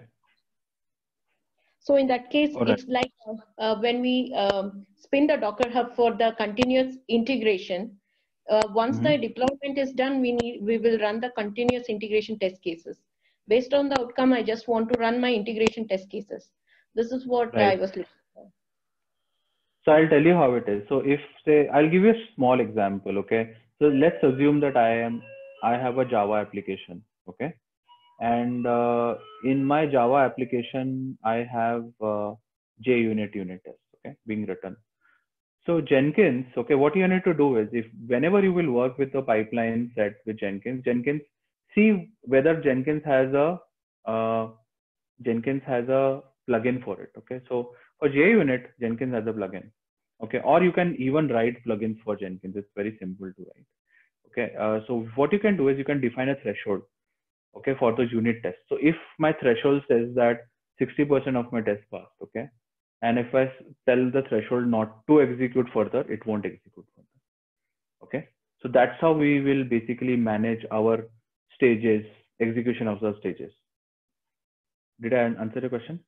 So in that case, All right. it's like uh, uh, when we um, spin the Docker Hub for the continuous integration, uh, once Mm-hmm. the deployment is done, we need we will run the continuous integration test cases. Based on the outcome, I just want to run my integration test cases. This is what Right. I was looking for. So I'll tell you how it is. So if say, I'll give you a small example. Okay. So let's assume that I am, I have a Java application. Okay. And uh, in my Java application, I have uh, JUnit unit test, okay, being written. So Jenkins, okay, what you need to do is, if whenever you will work with the pipeline set with Jenkins, Jenkins, see whether Jenkins has a uh, Jenkins has a plugin for it. Okay, so for JUnit, Jenkins has a plugin. Okay, or you can even write plugins for Jenkins. It's very simple to write. Okay, uh, so what you can do is you can define a threshold. Okay, for the unit test. So if my threshold says that sixty percent of my test passed, okay, and if I tell the threshold not to execute further, it won't execute further. Okay, so that's how we will basically manage our stages, execution of the stages. Did I answer your question?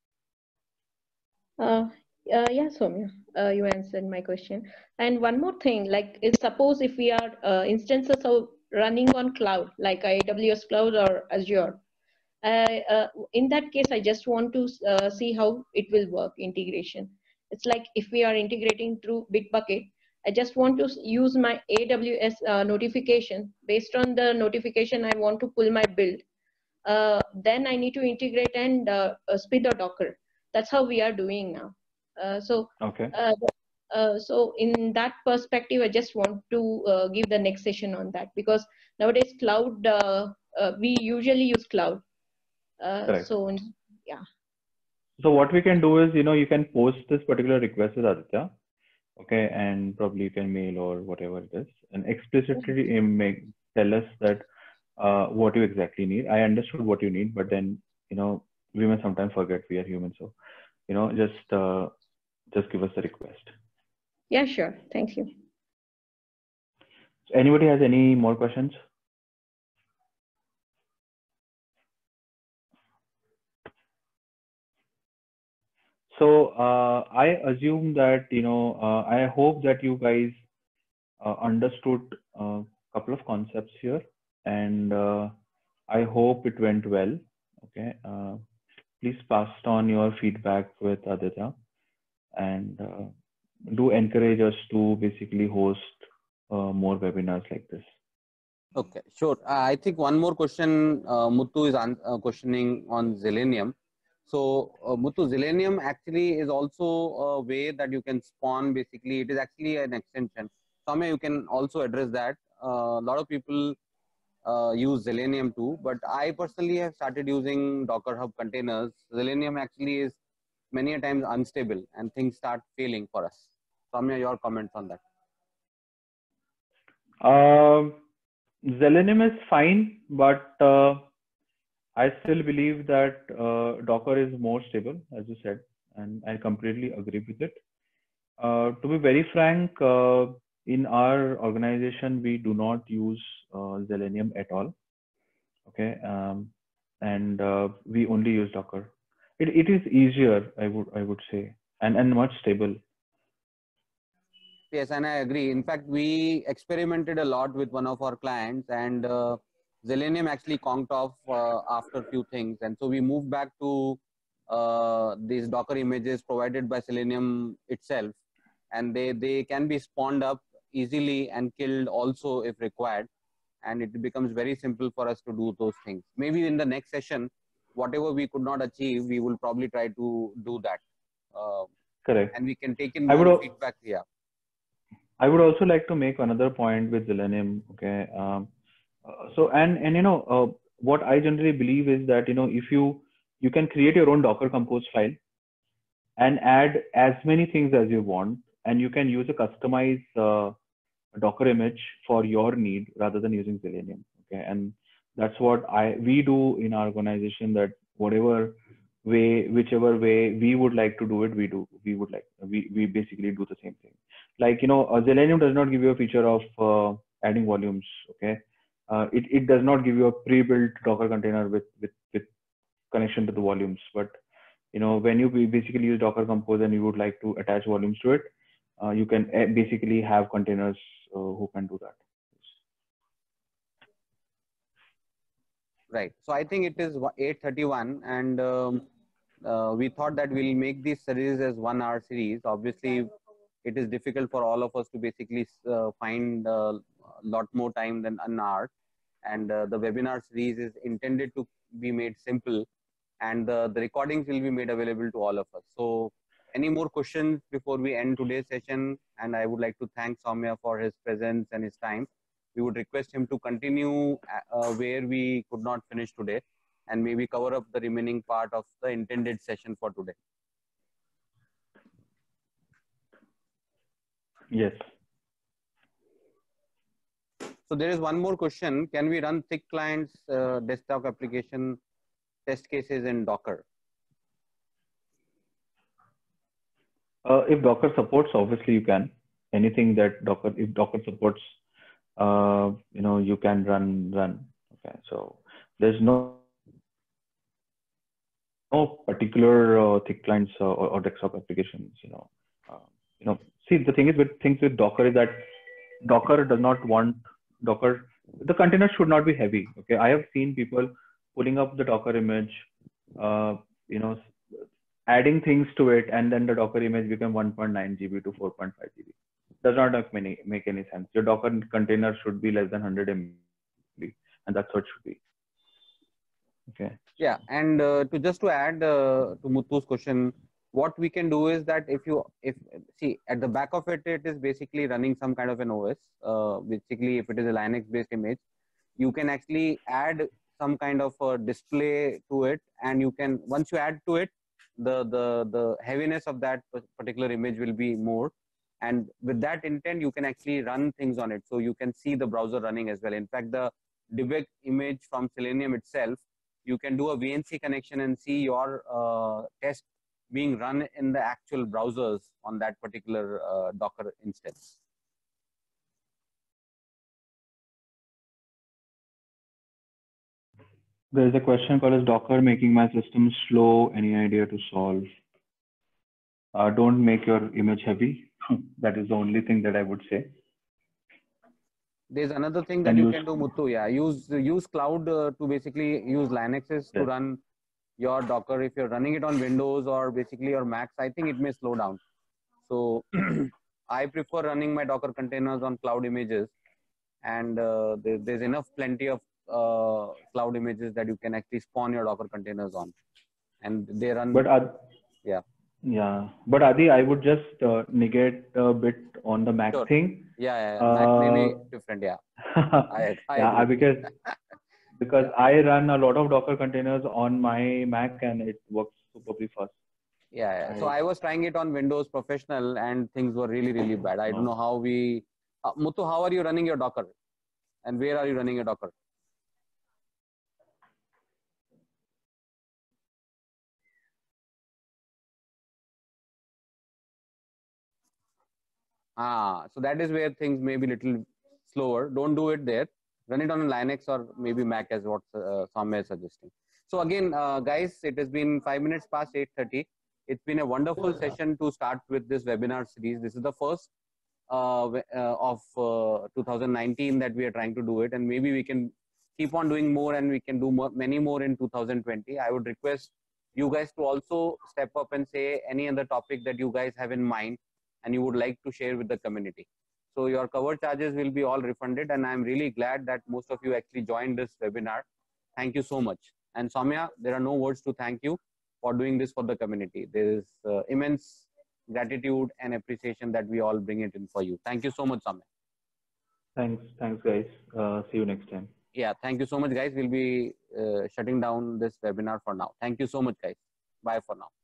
Uh, uh, yeah, Soumya, uh, you answered my question. And one more thing, like if, suppose if we are uh, instances of running on cloud, like A W S cloud or Azure, uh, uh, in that case, I just want to uh, see how it will work, integration. It's like if we are integrating through Bitbucket, I just want to use my A W S uh, notification. Based on the notification, I want to pull my build. Uh, then I need to integrate and uh, uh, spin the Docker. That's how we are doing now. Uh, so, okay. uh, uh, so in that perspective, I just want to uh, give the next session on that, because nowadays cloud, uh, uh, we usually use cloud. Uh, so, yeah. So what we can do is, you know, you can post this particular request with Aditya, okay, and probably you can mail or whatever it is, and explicitly make tell us that uh, what you exactly need. I understood what you need, but then you know we may sometimes forget we are human, so you know just uh, just give us a request. Yeah, sure. Thank you. Anybody has any more questions? So uh, I assume that you know uh, I hope that you guys uh, understood a couple of concepts here, and uh, I hope it went well. Okay, uh, please pass on your feedback with Aditya, and uh, do encourage us to basically host uh, more webinars like this. Okay, sure. Uh, I think one more question uh, Muthu is uh, questioning on Selenium. So uh, Muthu, Selenium actually is also a way that you can spawn. Basically, it is actually an extension. Soumya, you can also address that. Uh, a lot of people uh, use Selenium too, but I personally have started using Docker Hub containers. Selenium actually is many a times unstable and things start failing for us. Soumya, your comments on that? Um, Selenium is fine, but uh, I still believe that uh, Docker is more stable, as you said, and I completely agree with it. Uh, to be very frank, uh, in our organization, we do not use uh, Selenium at all. Okay, um, and uh, we only use Docker. It it is easier, I would I would say, and and much stable. Yes, and I agree. In fact, we experimented a lot with one of our clients, and uh, Selenium actually conked off uh, after a few things. And so we moved back to uh, these Docker images provided by Selenium itself. And they, they can be spawned up easily and killed also if required. And it becomes very simple for us to do those things. Maybe in the next session, whatever we could not achieve, we will probably try to do that. Uh, Correct. and we can take in I more would, feedback here. I would also like to make another point with Selenium. Okay. Um, uh, so, and, and, you know, uh, what I generally believe is that, you know, if you, you can create your own Docker Compose file and add as many things as you want, and you can use a customized uh, Docker image for your need rather than using Selenium. Okay. And that's what I, we do in our organization, that whatever way, whichever way we would like to do it, we do, we would like, we, we basically do the same thing. Like, you know, uh, Selenium does not give you a feature of uh, adding volumes. Okay. Uh, it, it does not give you a pre-built Docker container with, with, with connection to the volumes. But, you know, when you basically use Docker Compose and you would like to attach volumes to it, uh, you can basically have containers uh, who can do that. Right. So I think it is eight thirty-one, and um, uh, we thought that we'll make this series as one hour series. Obviously, it is difficult for all of us to basically uh, find a lot more time than an hour. And uh, the webinar series is intended to be made simple, and the, the recordings will be made available to all of us. So any more questions before we end today's session? And I would like to thank Soumya for his presence and his time. We would request him to continue uh, where we could not finish today, and maybe cover up the remaining part of the intended session for today. Yes. So there is one more question. Can we run thick clients uh, desktop application test cases in Docker? Uh, if Docker supports, obviously you can. Anything that Docker, if Docker supports, uh, you know, you can run, run. Okay. So there's no, no particular uh, thick clients uh, or, or desktop applications, you know. Uh, you know, see, the thing is with things with Docker is that Docker does not want Docker, the container should not be heavy. Okay. I have seen people pulling up the Docker image, uh, you know, adding things to it, and then the Docker image become one point nine G B to four point five G B. Does not make any, make any sense. Your Docker container should be less than one hundred M B, and that's what it should be. Okay. Yeah, and uh, to just to add uh, to Muthu's question, what we can do is that if you, if see at the back of it, it is basically running some kind of an O S. Uh, basically, if it is a Linux-based image, you can actually add some kind of a display to it, and you can, once you add to it, the the the heaviness of that particular image will be more, And with that intent, you can actually run things on it. So you can see the browser running as well. In fact, the debug image from Selenium itself, you can do a V N C connection and see your uh, test being run in the actual browsers on that particular uh, Docker instance. There's a question called as Docker making my system slow. Any idea to solve? Uh, don't make your image heavy. That is the only thing that I would say. There's another thing that Can you use- can do, Muthu. Yeah, use use cloud uh, to basically use Linuxes to Yes. run your Docker. If you're running it on Windows or basically your Macs, I think it may slow down. So I prefer running my Docker containers on cloud images, and uh, there, there's enough plenty of uh, cloud images that you can actually spawn your Docker containers on, and they run. But Ad- yeah, yeah, but Adi, I would just uh, negate a bit on the Mac Sure. thing. yeah, yeah. Mac may be Uh, different. Yeah, I, I yeah, agree. because because I run a lot of Docker containers on my Mac and it works superbly fast. Yeah, yeah. So I- I was trying it on Windows Professional and things were really, really bad. I don't know how we. Uh, Muthu, how are you running your Docker? And where are you running your Docker? Ah, so that is where things may be a little slower. Don't do it there. Run it on a Linux or maybe Mac, as what uh, Soumya is suggesting. So again, uh, guys, it has been five minutes past eight thirty. It's been a wonderful session to start with this webinar series. This is the first uh, uh, of uh, two thousand nineteen that we are trying to do it, and maybe we can keep on doing more, and we can do more, many more in two thousand twenty. I would request you guys to also step up and say any other topic that you guys have in mind and you would like to share with the community. So your cover charges will be all refunded, and I'm really glad that most of you actually joined this webinar. Thank you so much. And Soumya, there are no words to thank you for doing this for the community. There is uh, immense gratitude and appreciation that we all bring it in for you. Thank you so much, Soumya. Thanks, thanks guys. Uh, see you next time. Yeah, thank you so much, guys. We'll be uh, shutting down this webinar for now. Thank you so much, guys. Bye for now.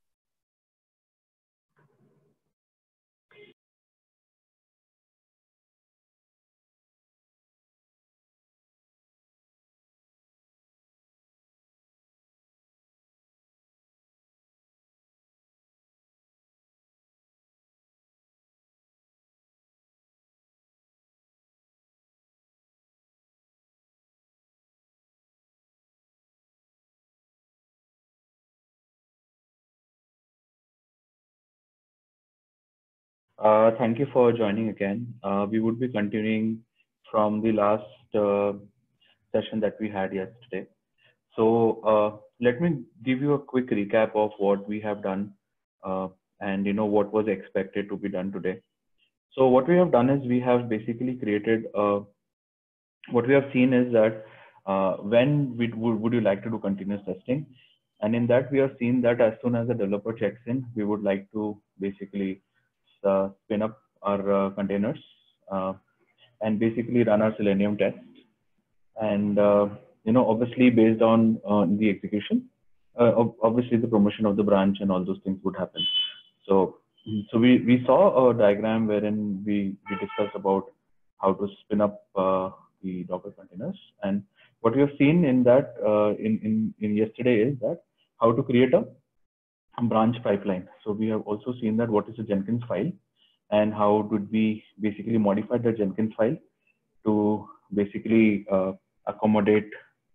Uh, thank you for joining again. Uh, we would be continuing from the last uh, session that we had yesterday. So uh, let me give you a quick recap of what we have done uh, and you know what was expected to be done today. So what we have done is we have basically created, uh, what we have seen is that uh, when we would, would you like to do continuous testing? And in that we have seen that as soon as the developer checks in, we would like to basically uh, spin up our uh, containers uh, and basically run our Selenium test. And uh, you know, obviously based on uh, the execution, uh, obviously the promotion of the branch and all those things would happen. So, so we, we saw a diagram wherein we, we discussed about how to spin up uh, the Docker containers. And what we have seen in that uh, in, in, in yesterday is that how to create a branch pipeline. So we have also seen that what is a Jenkins file and how did we basically modify the Jenkins file to basically uh, accommodate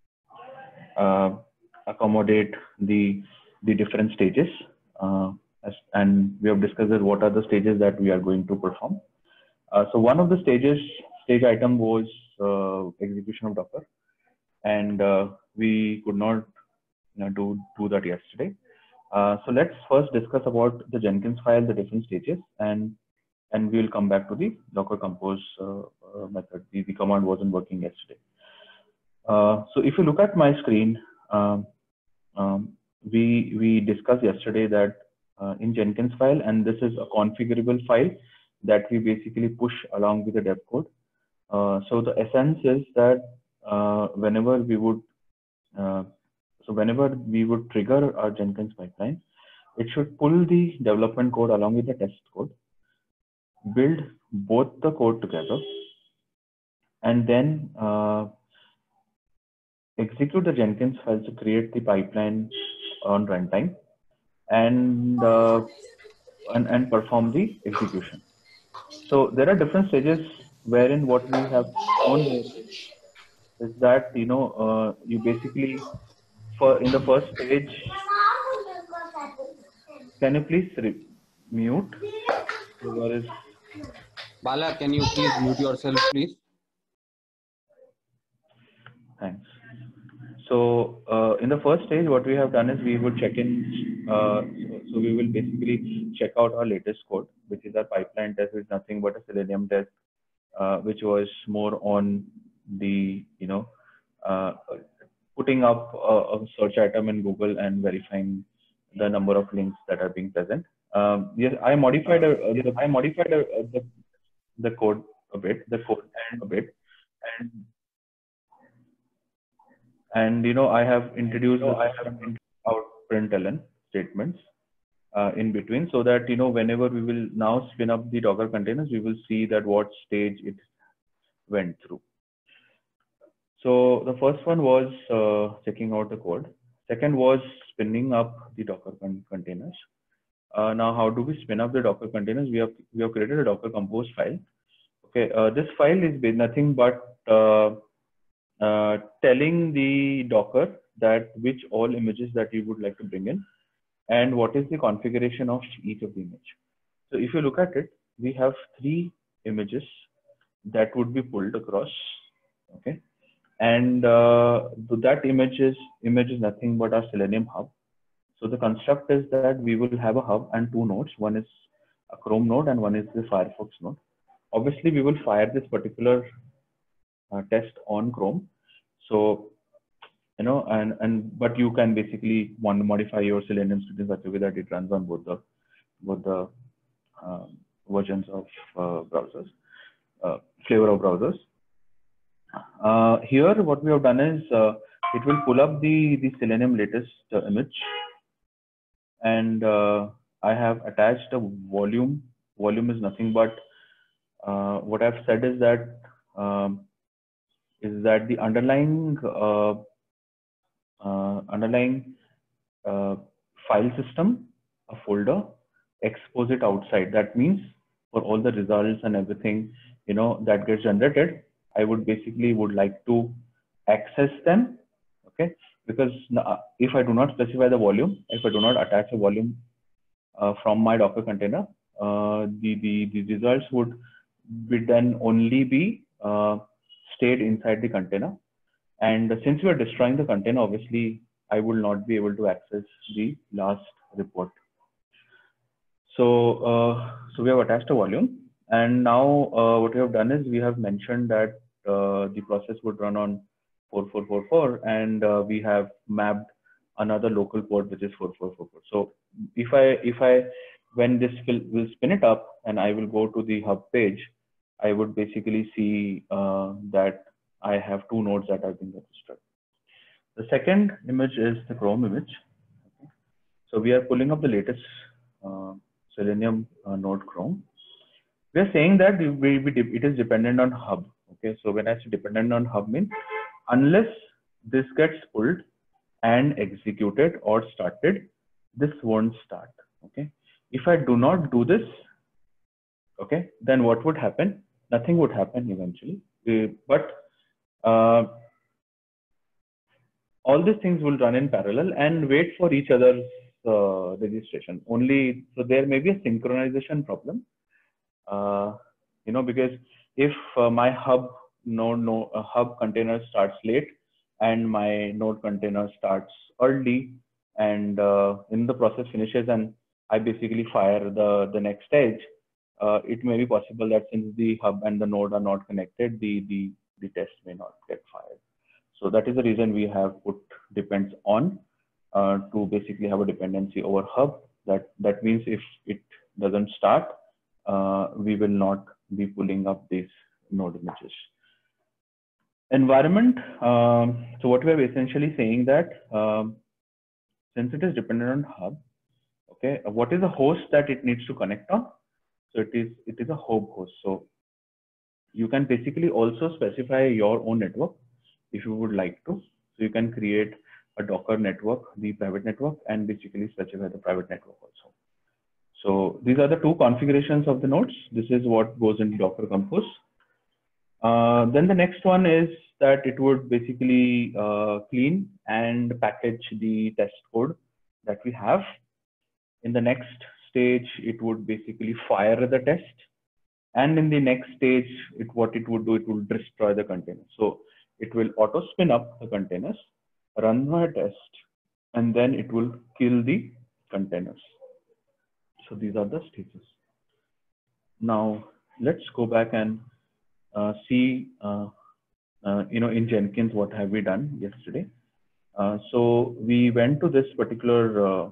uh, accommodate the the different stages. Uh, as, and we have discussed that what are the stages that we are going to perform. Uh, so one of the stages stage item was uh, execution of Docker, and uh, we could not you know, do do that yesterday. Uh, so let's first discuss about the Jenkins file, the different stages, and and we will come back to the Docker Compose uh, uh, method. The, the command wasn't working yesterday. Uh, so if you look at my screen, um, um, we we discussed yesterday that uh, in Jenkins file, and this is a configurable file that we basically push along with the dev code. Uh, so the essence is that uh, whenever we would uh, so whenever we would trigger our Jenkins pipeline, it should pull the development code along with the test code. build both the code together, and then uh, execute the Jenkins file to create the pipeline on runtime, and, uh, and and perform the execution. So there are different stages wherein what we have shown here is that, you know, uh, you basically, for in the first stage, can you please mute? There is Bala, can you please mute yourself, please? Thanks. So uh, in the first stage, what we have done is we would check in. Uh, so, so we will basically check out our latest code, which is our pipeline test, which is nothing but a Selenium test, uh, which was more on the, you know, uh, putting up a, a search item in Google and verifying the number of links that are being present. Um, yes, I modified a, uh, the, I modified a, uh, the the code a bit, the code and a bit, and and you know I have introduced I have out println statements uh, in between, so that you know whenever we will now spin up the Docker containers, we will see that what stage it went through. So the first one was uh, checking out the code. Second was spinning up the Docker con containers. Uh, now, how do we spin up the Docker containers? We have we have created a Docker Compose file. Okay, uh, this file is nothing but uh, uh, telling the Docker that which all images that you would like to bring in, and what is the configuration of each of the image. So if you look at it, we have three images that would be pulled across. Okay, and uh, that image is image is nothing but our Selenium hub. So the construct is that we will have a hub and two nodes. One is a Chrome node and one is the Firefox node. Obviously, we will fire this particular uh, test on Chrome. So, you know, and and but you can basically want to modify your Selenium script in such a way that it runs on both the both the uh, versions of uh, browsers, uh, flavor of browsers. Uh, here, what we have done is uh, it will pull up the the Selenium latest uh, image, and uh, I have attached a volume. Volume is nothing but uh, what I've said is that um, is that the underlying uh, uh, underlying uh, file system, a folder, expose it outside. That means for all the results and everything, you know, that gets generated, I would basically would like to access them. Okay, because if I do not specify the volume, if I do not attach a volume uh, from my Docker container, uh, the, the the results would be then only be uh, stayed inside the container. And since we are destroying the container, obviously I will not be able to access the last report. So uh, so we have attached a volume, and now uh, what we have done is we have mentioned that uh, the process would run on four four four four, and uh, we have mapped another local port which is four four four four. So if I if I when this will, will spin it up and I will go to the hub page, I would basically see uh, that I have two nodes that have been registered. The second image is the Chrome image. Okay. So we are pulling up the latest uh, Selenium uh, node Chrome. We are saying that we, we, it is dependent on hub. Okay, so when I say dependent on hub means unless this gets pulled and executed or started, this won't start. Okay, if I do not do this, okay, then what would happen? Nothing would happen eventually. Uh, but uh, all these things will run in parallel and wait for each other's uh, registration. Only so there may be a synchronization problem. Uh, you know, because if uh, my hub node no uh, hub container starts late and my node container starts early, and uh, in the process finishes and I basically fire the the next stage, uh, it may be possible that since the hub and the node are not connected, the the the test may not get fired. So that is the reason we have put depends on uh, to basically have a dependency over hub. That that means if it doesn't start, uh, we will not be pulling up these node images. Environment. Um, so what we are essentially saying that um, since it is dependent on hub, okay, what is the host that it needs to connect on? So it is it is a hub host. So you can basically also specify your own network if you would like to. So you can create a Docker network, the private network, and basically specify the private network also. So these are the two configurations of the nodes. This is what goes into Docker Compose. Uh, then the next one is that it would basically uh, clean and package the test code that we have. In the next stage, it would basically fire the test. And in the next stage, it, what it would do, it will destroy the container. So it will auto spin up the containers, run the test, and then it will kill the containers. So these are the stages. Now let's go back and uh, see, uh, uh, you know, in Jenkins, what have we done yesterday? Uh, so we went to this particular, uh,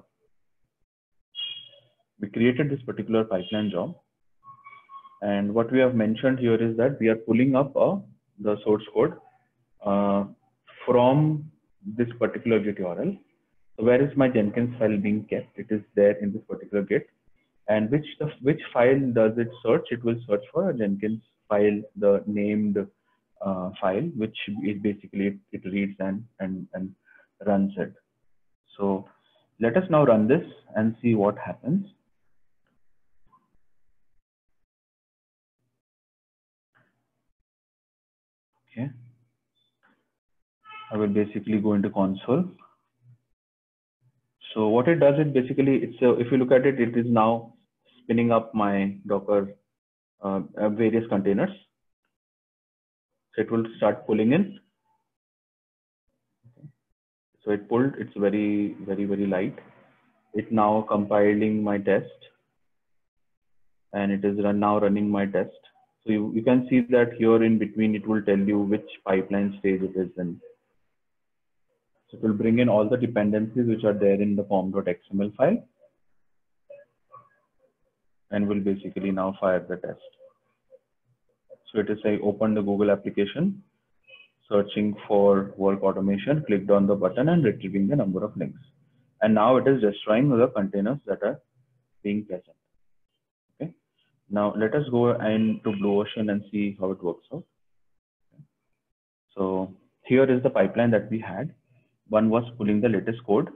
we created this particular pipeline job. And what we have mentioned here is that we are pulling up uh, the source code uh, from this particular Git U R L. So where is my Jenkins file being kept? It is there in this particular Git. And which the, which file does it search? It will search for a Jenkins file, the named uh, file, which is basically it reads and, and, and runs it. So let us now run this and see what happens. Okay. I will basically go into console. So what it does, it basically, it's a, if you look at it, it is now spinning up my Docker uh, various containers. So it will start pulling in. Okay. So it pulled, it's very, very, very light. It's now compiling my test, and it is run, now running my test. So you, you can see that here in between, it will tell you which pipeline stage it is in. So it will bring in all the dependencies which are there in the pom dot X M L file, and will basically now fire the test. So it is say open the Google application, searching for work automation, clicked on the button and retrieving the number of links. And now it is destroying the containers that are being present. Okay. Now let us go into Blue Ocean and see how it works out. Okay. So here is the pipeline that we had. One was pulling the latest code.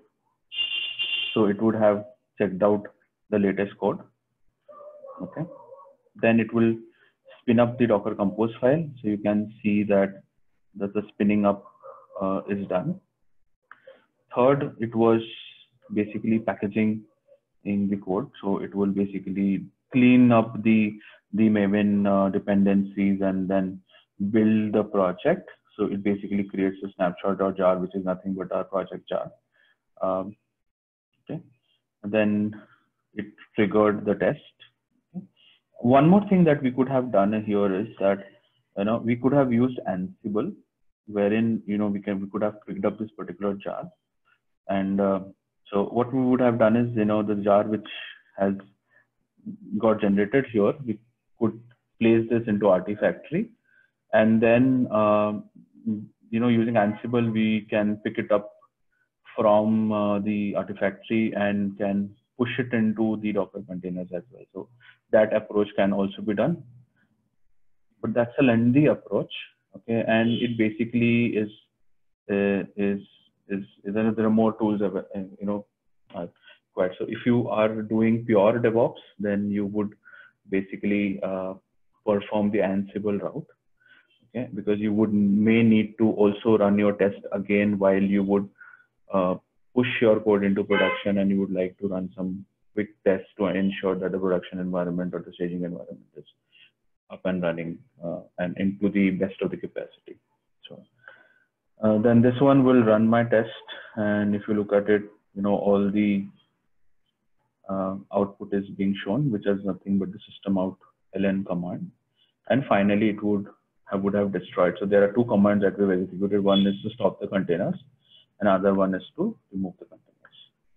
So it would have checked out the latest code. Okay. Then it will spin up the Docker Compose file. So you can see that, that the spinning up uh, is done. Third, it was basically packaging in the code. So it will basically clean up the, the Maven uh, dependencies and then build the project. So it basically creates a snapshot.jar, which is nothing but our project jar. Um, okay. And then it triggered the test. Okay. One more thing that we could have done here is that, you know, we could have used Ansible, wherein, you know, we can, we could have picked up this particular jar. And uh, so what we would have done is, you know, the jar which has got generated here, we could place this into Artifactory. And then, uh, you know, using Ansible, we can pick it up from uh, the Artifactory and can push it into the Docker containers as well. So that approach can also be done. But that's a lengthy approach, okay? And it basically is, uh, is, is, is there, there are more tools, uh, you know, uh, quite. So if you are doing pure DevOps, then you would basically uh, perform the Ansible route. Okay, because you would may need to also run your test again while you would uh, push your code into production, and you would like to run some quick tests to ensure that the production environment or the staging environment is up and running uh, and into the best of the capacity. So uh, then this one will run my test, and if you look at it, you know, all the uh, output is being shown, which is nothing but the system out ln command, and finally it would I would have destroyed. So there are two commands that we've executed. One is to stop the containers, and other one is to remove the containers.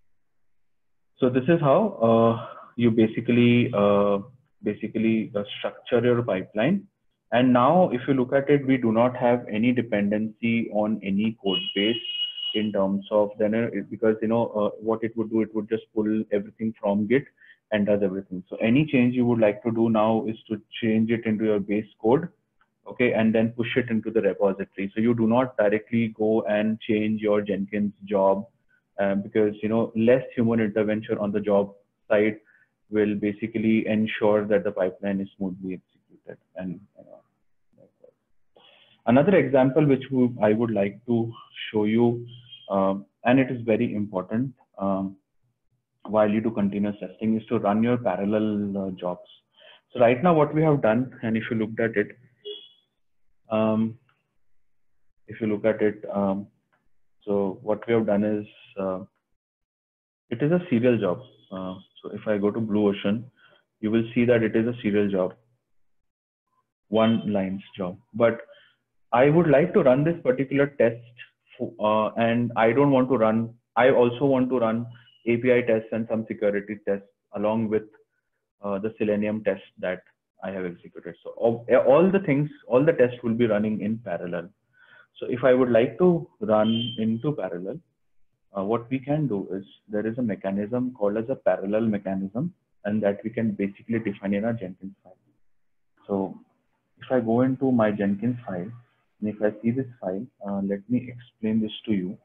So this is how uh, you basically uh, basically uh, structure your pipeline. And now, if you look at it, we do not have any dependency on any code base in terms of then uh, because you know uh, what it would do, it would just pull everything from Git and does everything. So any change you would like to do now is to change it into your base code, okay, and then push it into the repository. So you do not directly go and change your Jenkins job, um, because you know less human intervention on the job side will basically ensure that the pipeline is smoothly executed. And you know, another example which I would like to show you, um, and it is very important um, while you do continuous testing, is to run your parallel uh, jobs. So right now what we have done, and if you looked at it, um, if you look at it, um, so what we have done is, uh, it is a serial job. Uh, so if I go to Blue Ocean, you will see that it is a serial job, one lines job. But I would like to run this particular test, uh, and I don't want to run, I also want to run A P I tests and some security tests along with uh, the Selenium test that I have executed. So all, all the things, all the tests will be running in parallel. So if I would like to run into parallel, uh, what we can do is there is a mechanism called as a parallel mechanism, and that we can basically define in our Jenkins file. So if I go into my Jenkins file, and if I see this file, uh, let me explain this to you.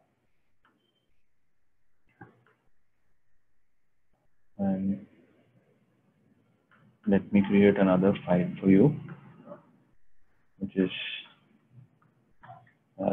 And let me create another file for you, which is uh,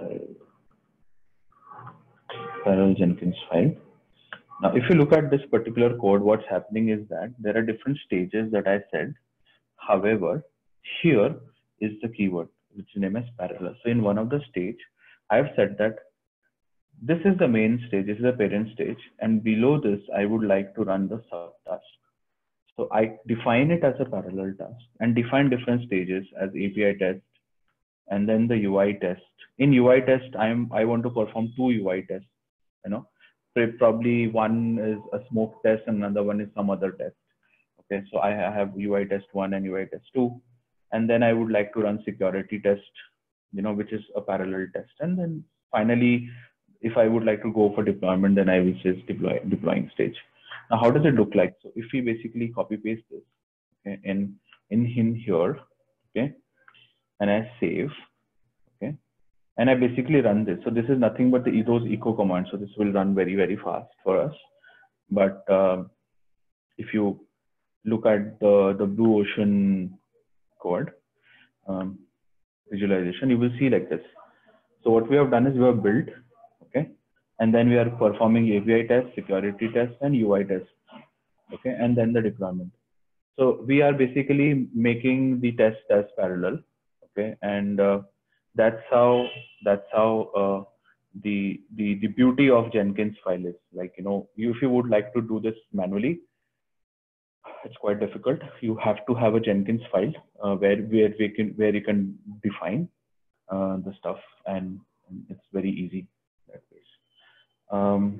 parallel Jenkins file. Now, if you look at this particular code, what's happening is that there are different stages that I said. However, here is the keyword, which is named as parallel. So in one of the stage, I've said that this is the main stage, this is the parent stage, and below this, I would like to run the subtask. So I define it as a parallel task and define different stages as A P I test and then the U I test. In U I test, I'm I want to perform two U I tests. You know, probably one is a smoke test and another one is some other test. Okay, so I have U I test one and U I test two, and then I would like to run security test, you know, which is a parallel test, and then finally, if I would like to go for deployment, then I will say deploy deploying stage. Now, how does it look like? So if we basically copy paste this, okay, in in, in here, okay, and I save, okay, and I basically run this. So this is nothing but the those echo commands. So this will run very very fast for us. But uh, if you look at the the Blue Ocean code um, visualization, you will see like this. So what we have done is we have built, okay, and then we are performing A P I tests, security tests, and U I tests, okay, and then the deployment. So we are basically making the test as parallel, okay, and uh, that's how that's how uh, the the the beauty of Jenkins file is. Like, you know, if you would like to do this manually, it's quite difficult. You have to have a Jenkins file uh, where where we can where you can define uh, the stuff, and, and it's very easy that way. Um,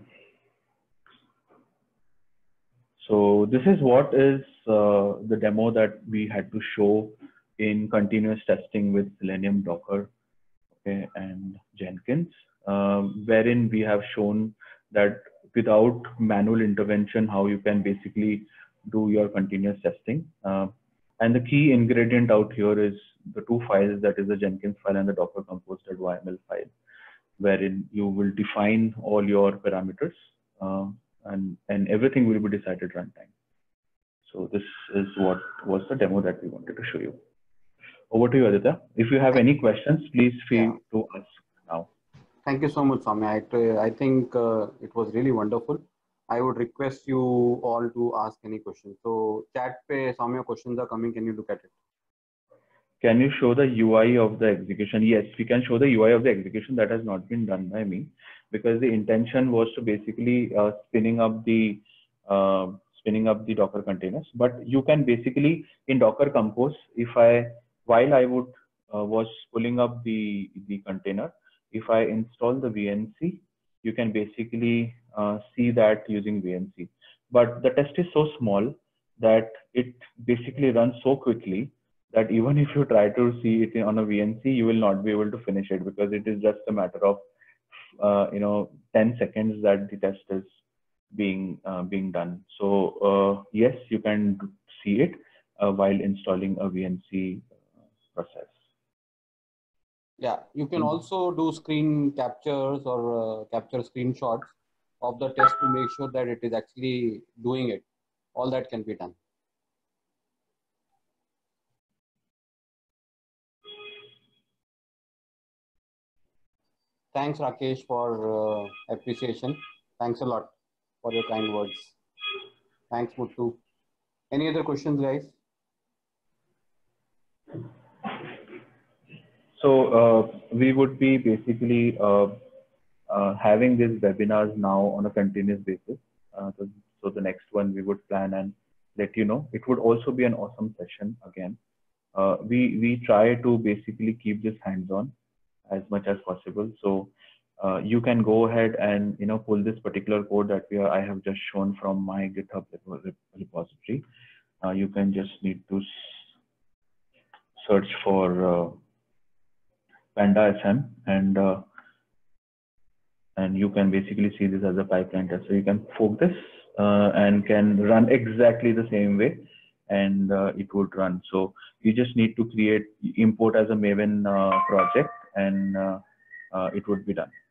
so this is what is uh, the demo that we had to show in continuous testing with Selenium, Docker, okay, and Jenkins, um, wherein we have shown that without manual intervention, how you can basically do your continuous testing. Uh, and the key ingredient out here is the two files, that is the Jenkins file and the Docker compose.yml file, wherein you will define all your parameters uh, and, and everything will be decided runtime. So this is what was the demo that we wanted to show you. Over to you, Aditya. If you have any questions, please feel yeah. to ask now. Thank you so much, Soumya. I, I think uh, it was really wonderful. I would request you all to ask any questions. So chat pe Soumya questions are coming. Can you look at it? Can you show the U I of the execution? Yes, we can show the U I of the execution. That has not been done by me because the intention was to basically uh, spinning up the uh, spinning up the Docker containers. But you can basically in Docker Compose, if I while I would uh, was pulling up the the container, if I install the V N C, you can basically uh, see that using V N C. But the test is so small that it basically runs so quickly that even if you try to see it on a V N C, you will not be able to finish it because it is just a matter of uh, you know ten seconds that the test is being uh, being done. So uh, yes, you can see it uh, while installing a V N C process. Yeah, you can also do screen captures or uh, capture screenshots of the test to make sure that it is actually doing it. All that can be done. Thanks, Rakesh, for uh, appreciation. Thanks a lot for your kind words. Thanks, Muttu. Any other questions, guys? So uh, we would be basically uh, uh, having these webinars now on a continuous basis. Uh, so, so the next one we would plan and let you know. It would also be an awesome session again. Uh, we we try to basically keep this hands-on as much as possible. So uh, you can go ahead and you know pull this particular code that we are, I have just shown from my GitHub repository. Uh, you can just need to search for uh, Panda F M, and uh, and you can basically see this as a pipeline test. So you can fork this uh, and can run exactly the same way, and uh, it would run. So you just need to create import as a Maven uh, project, and uh, uh, it would be done.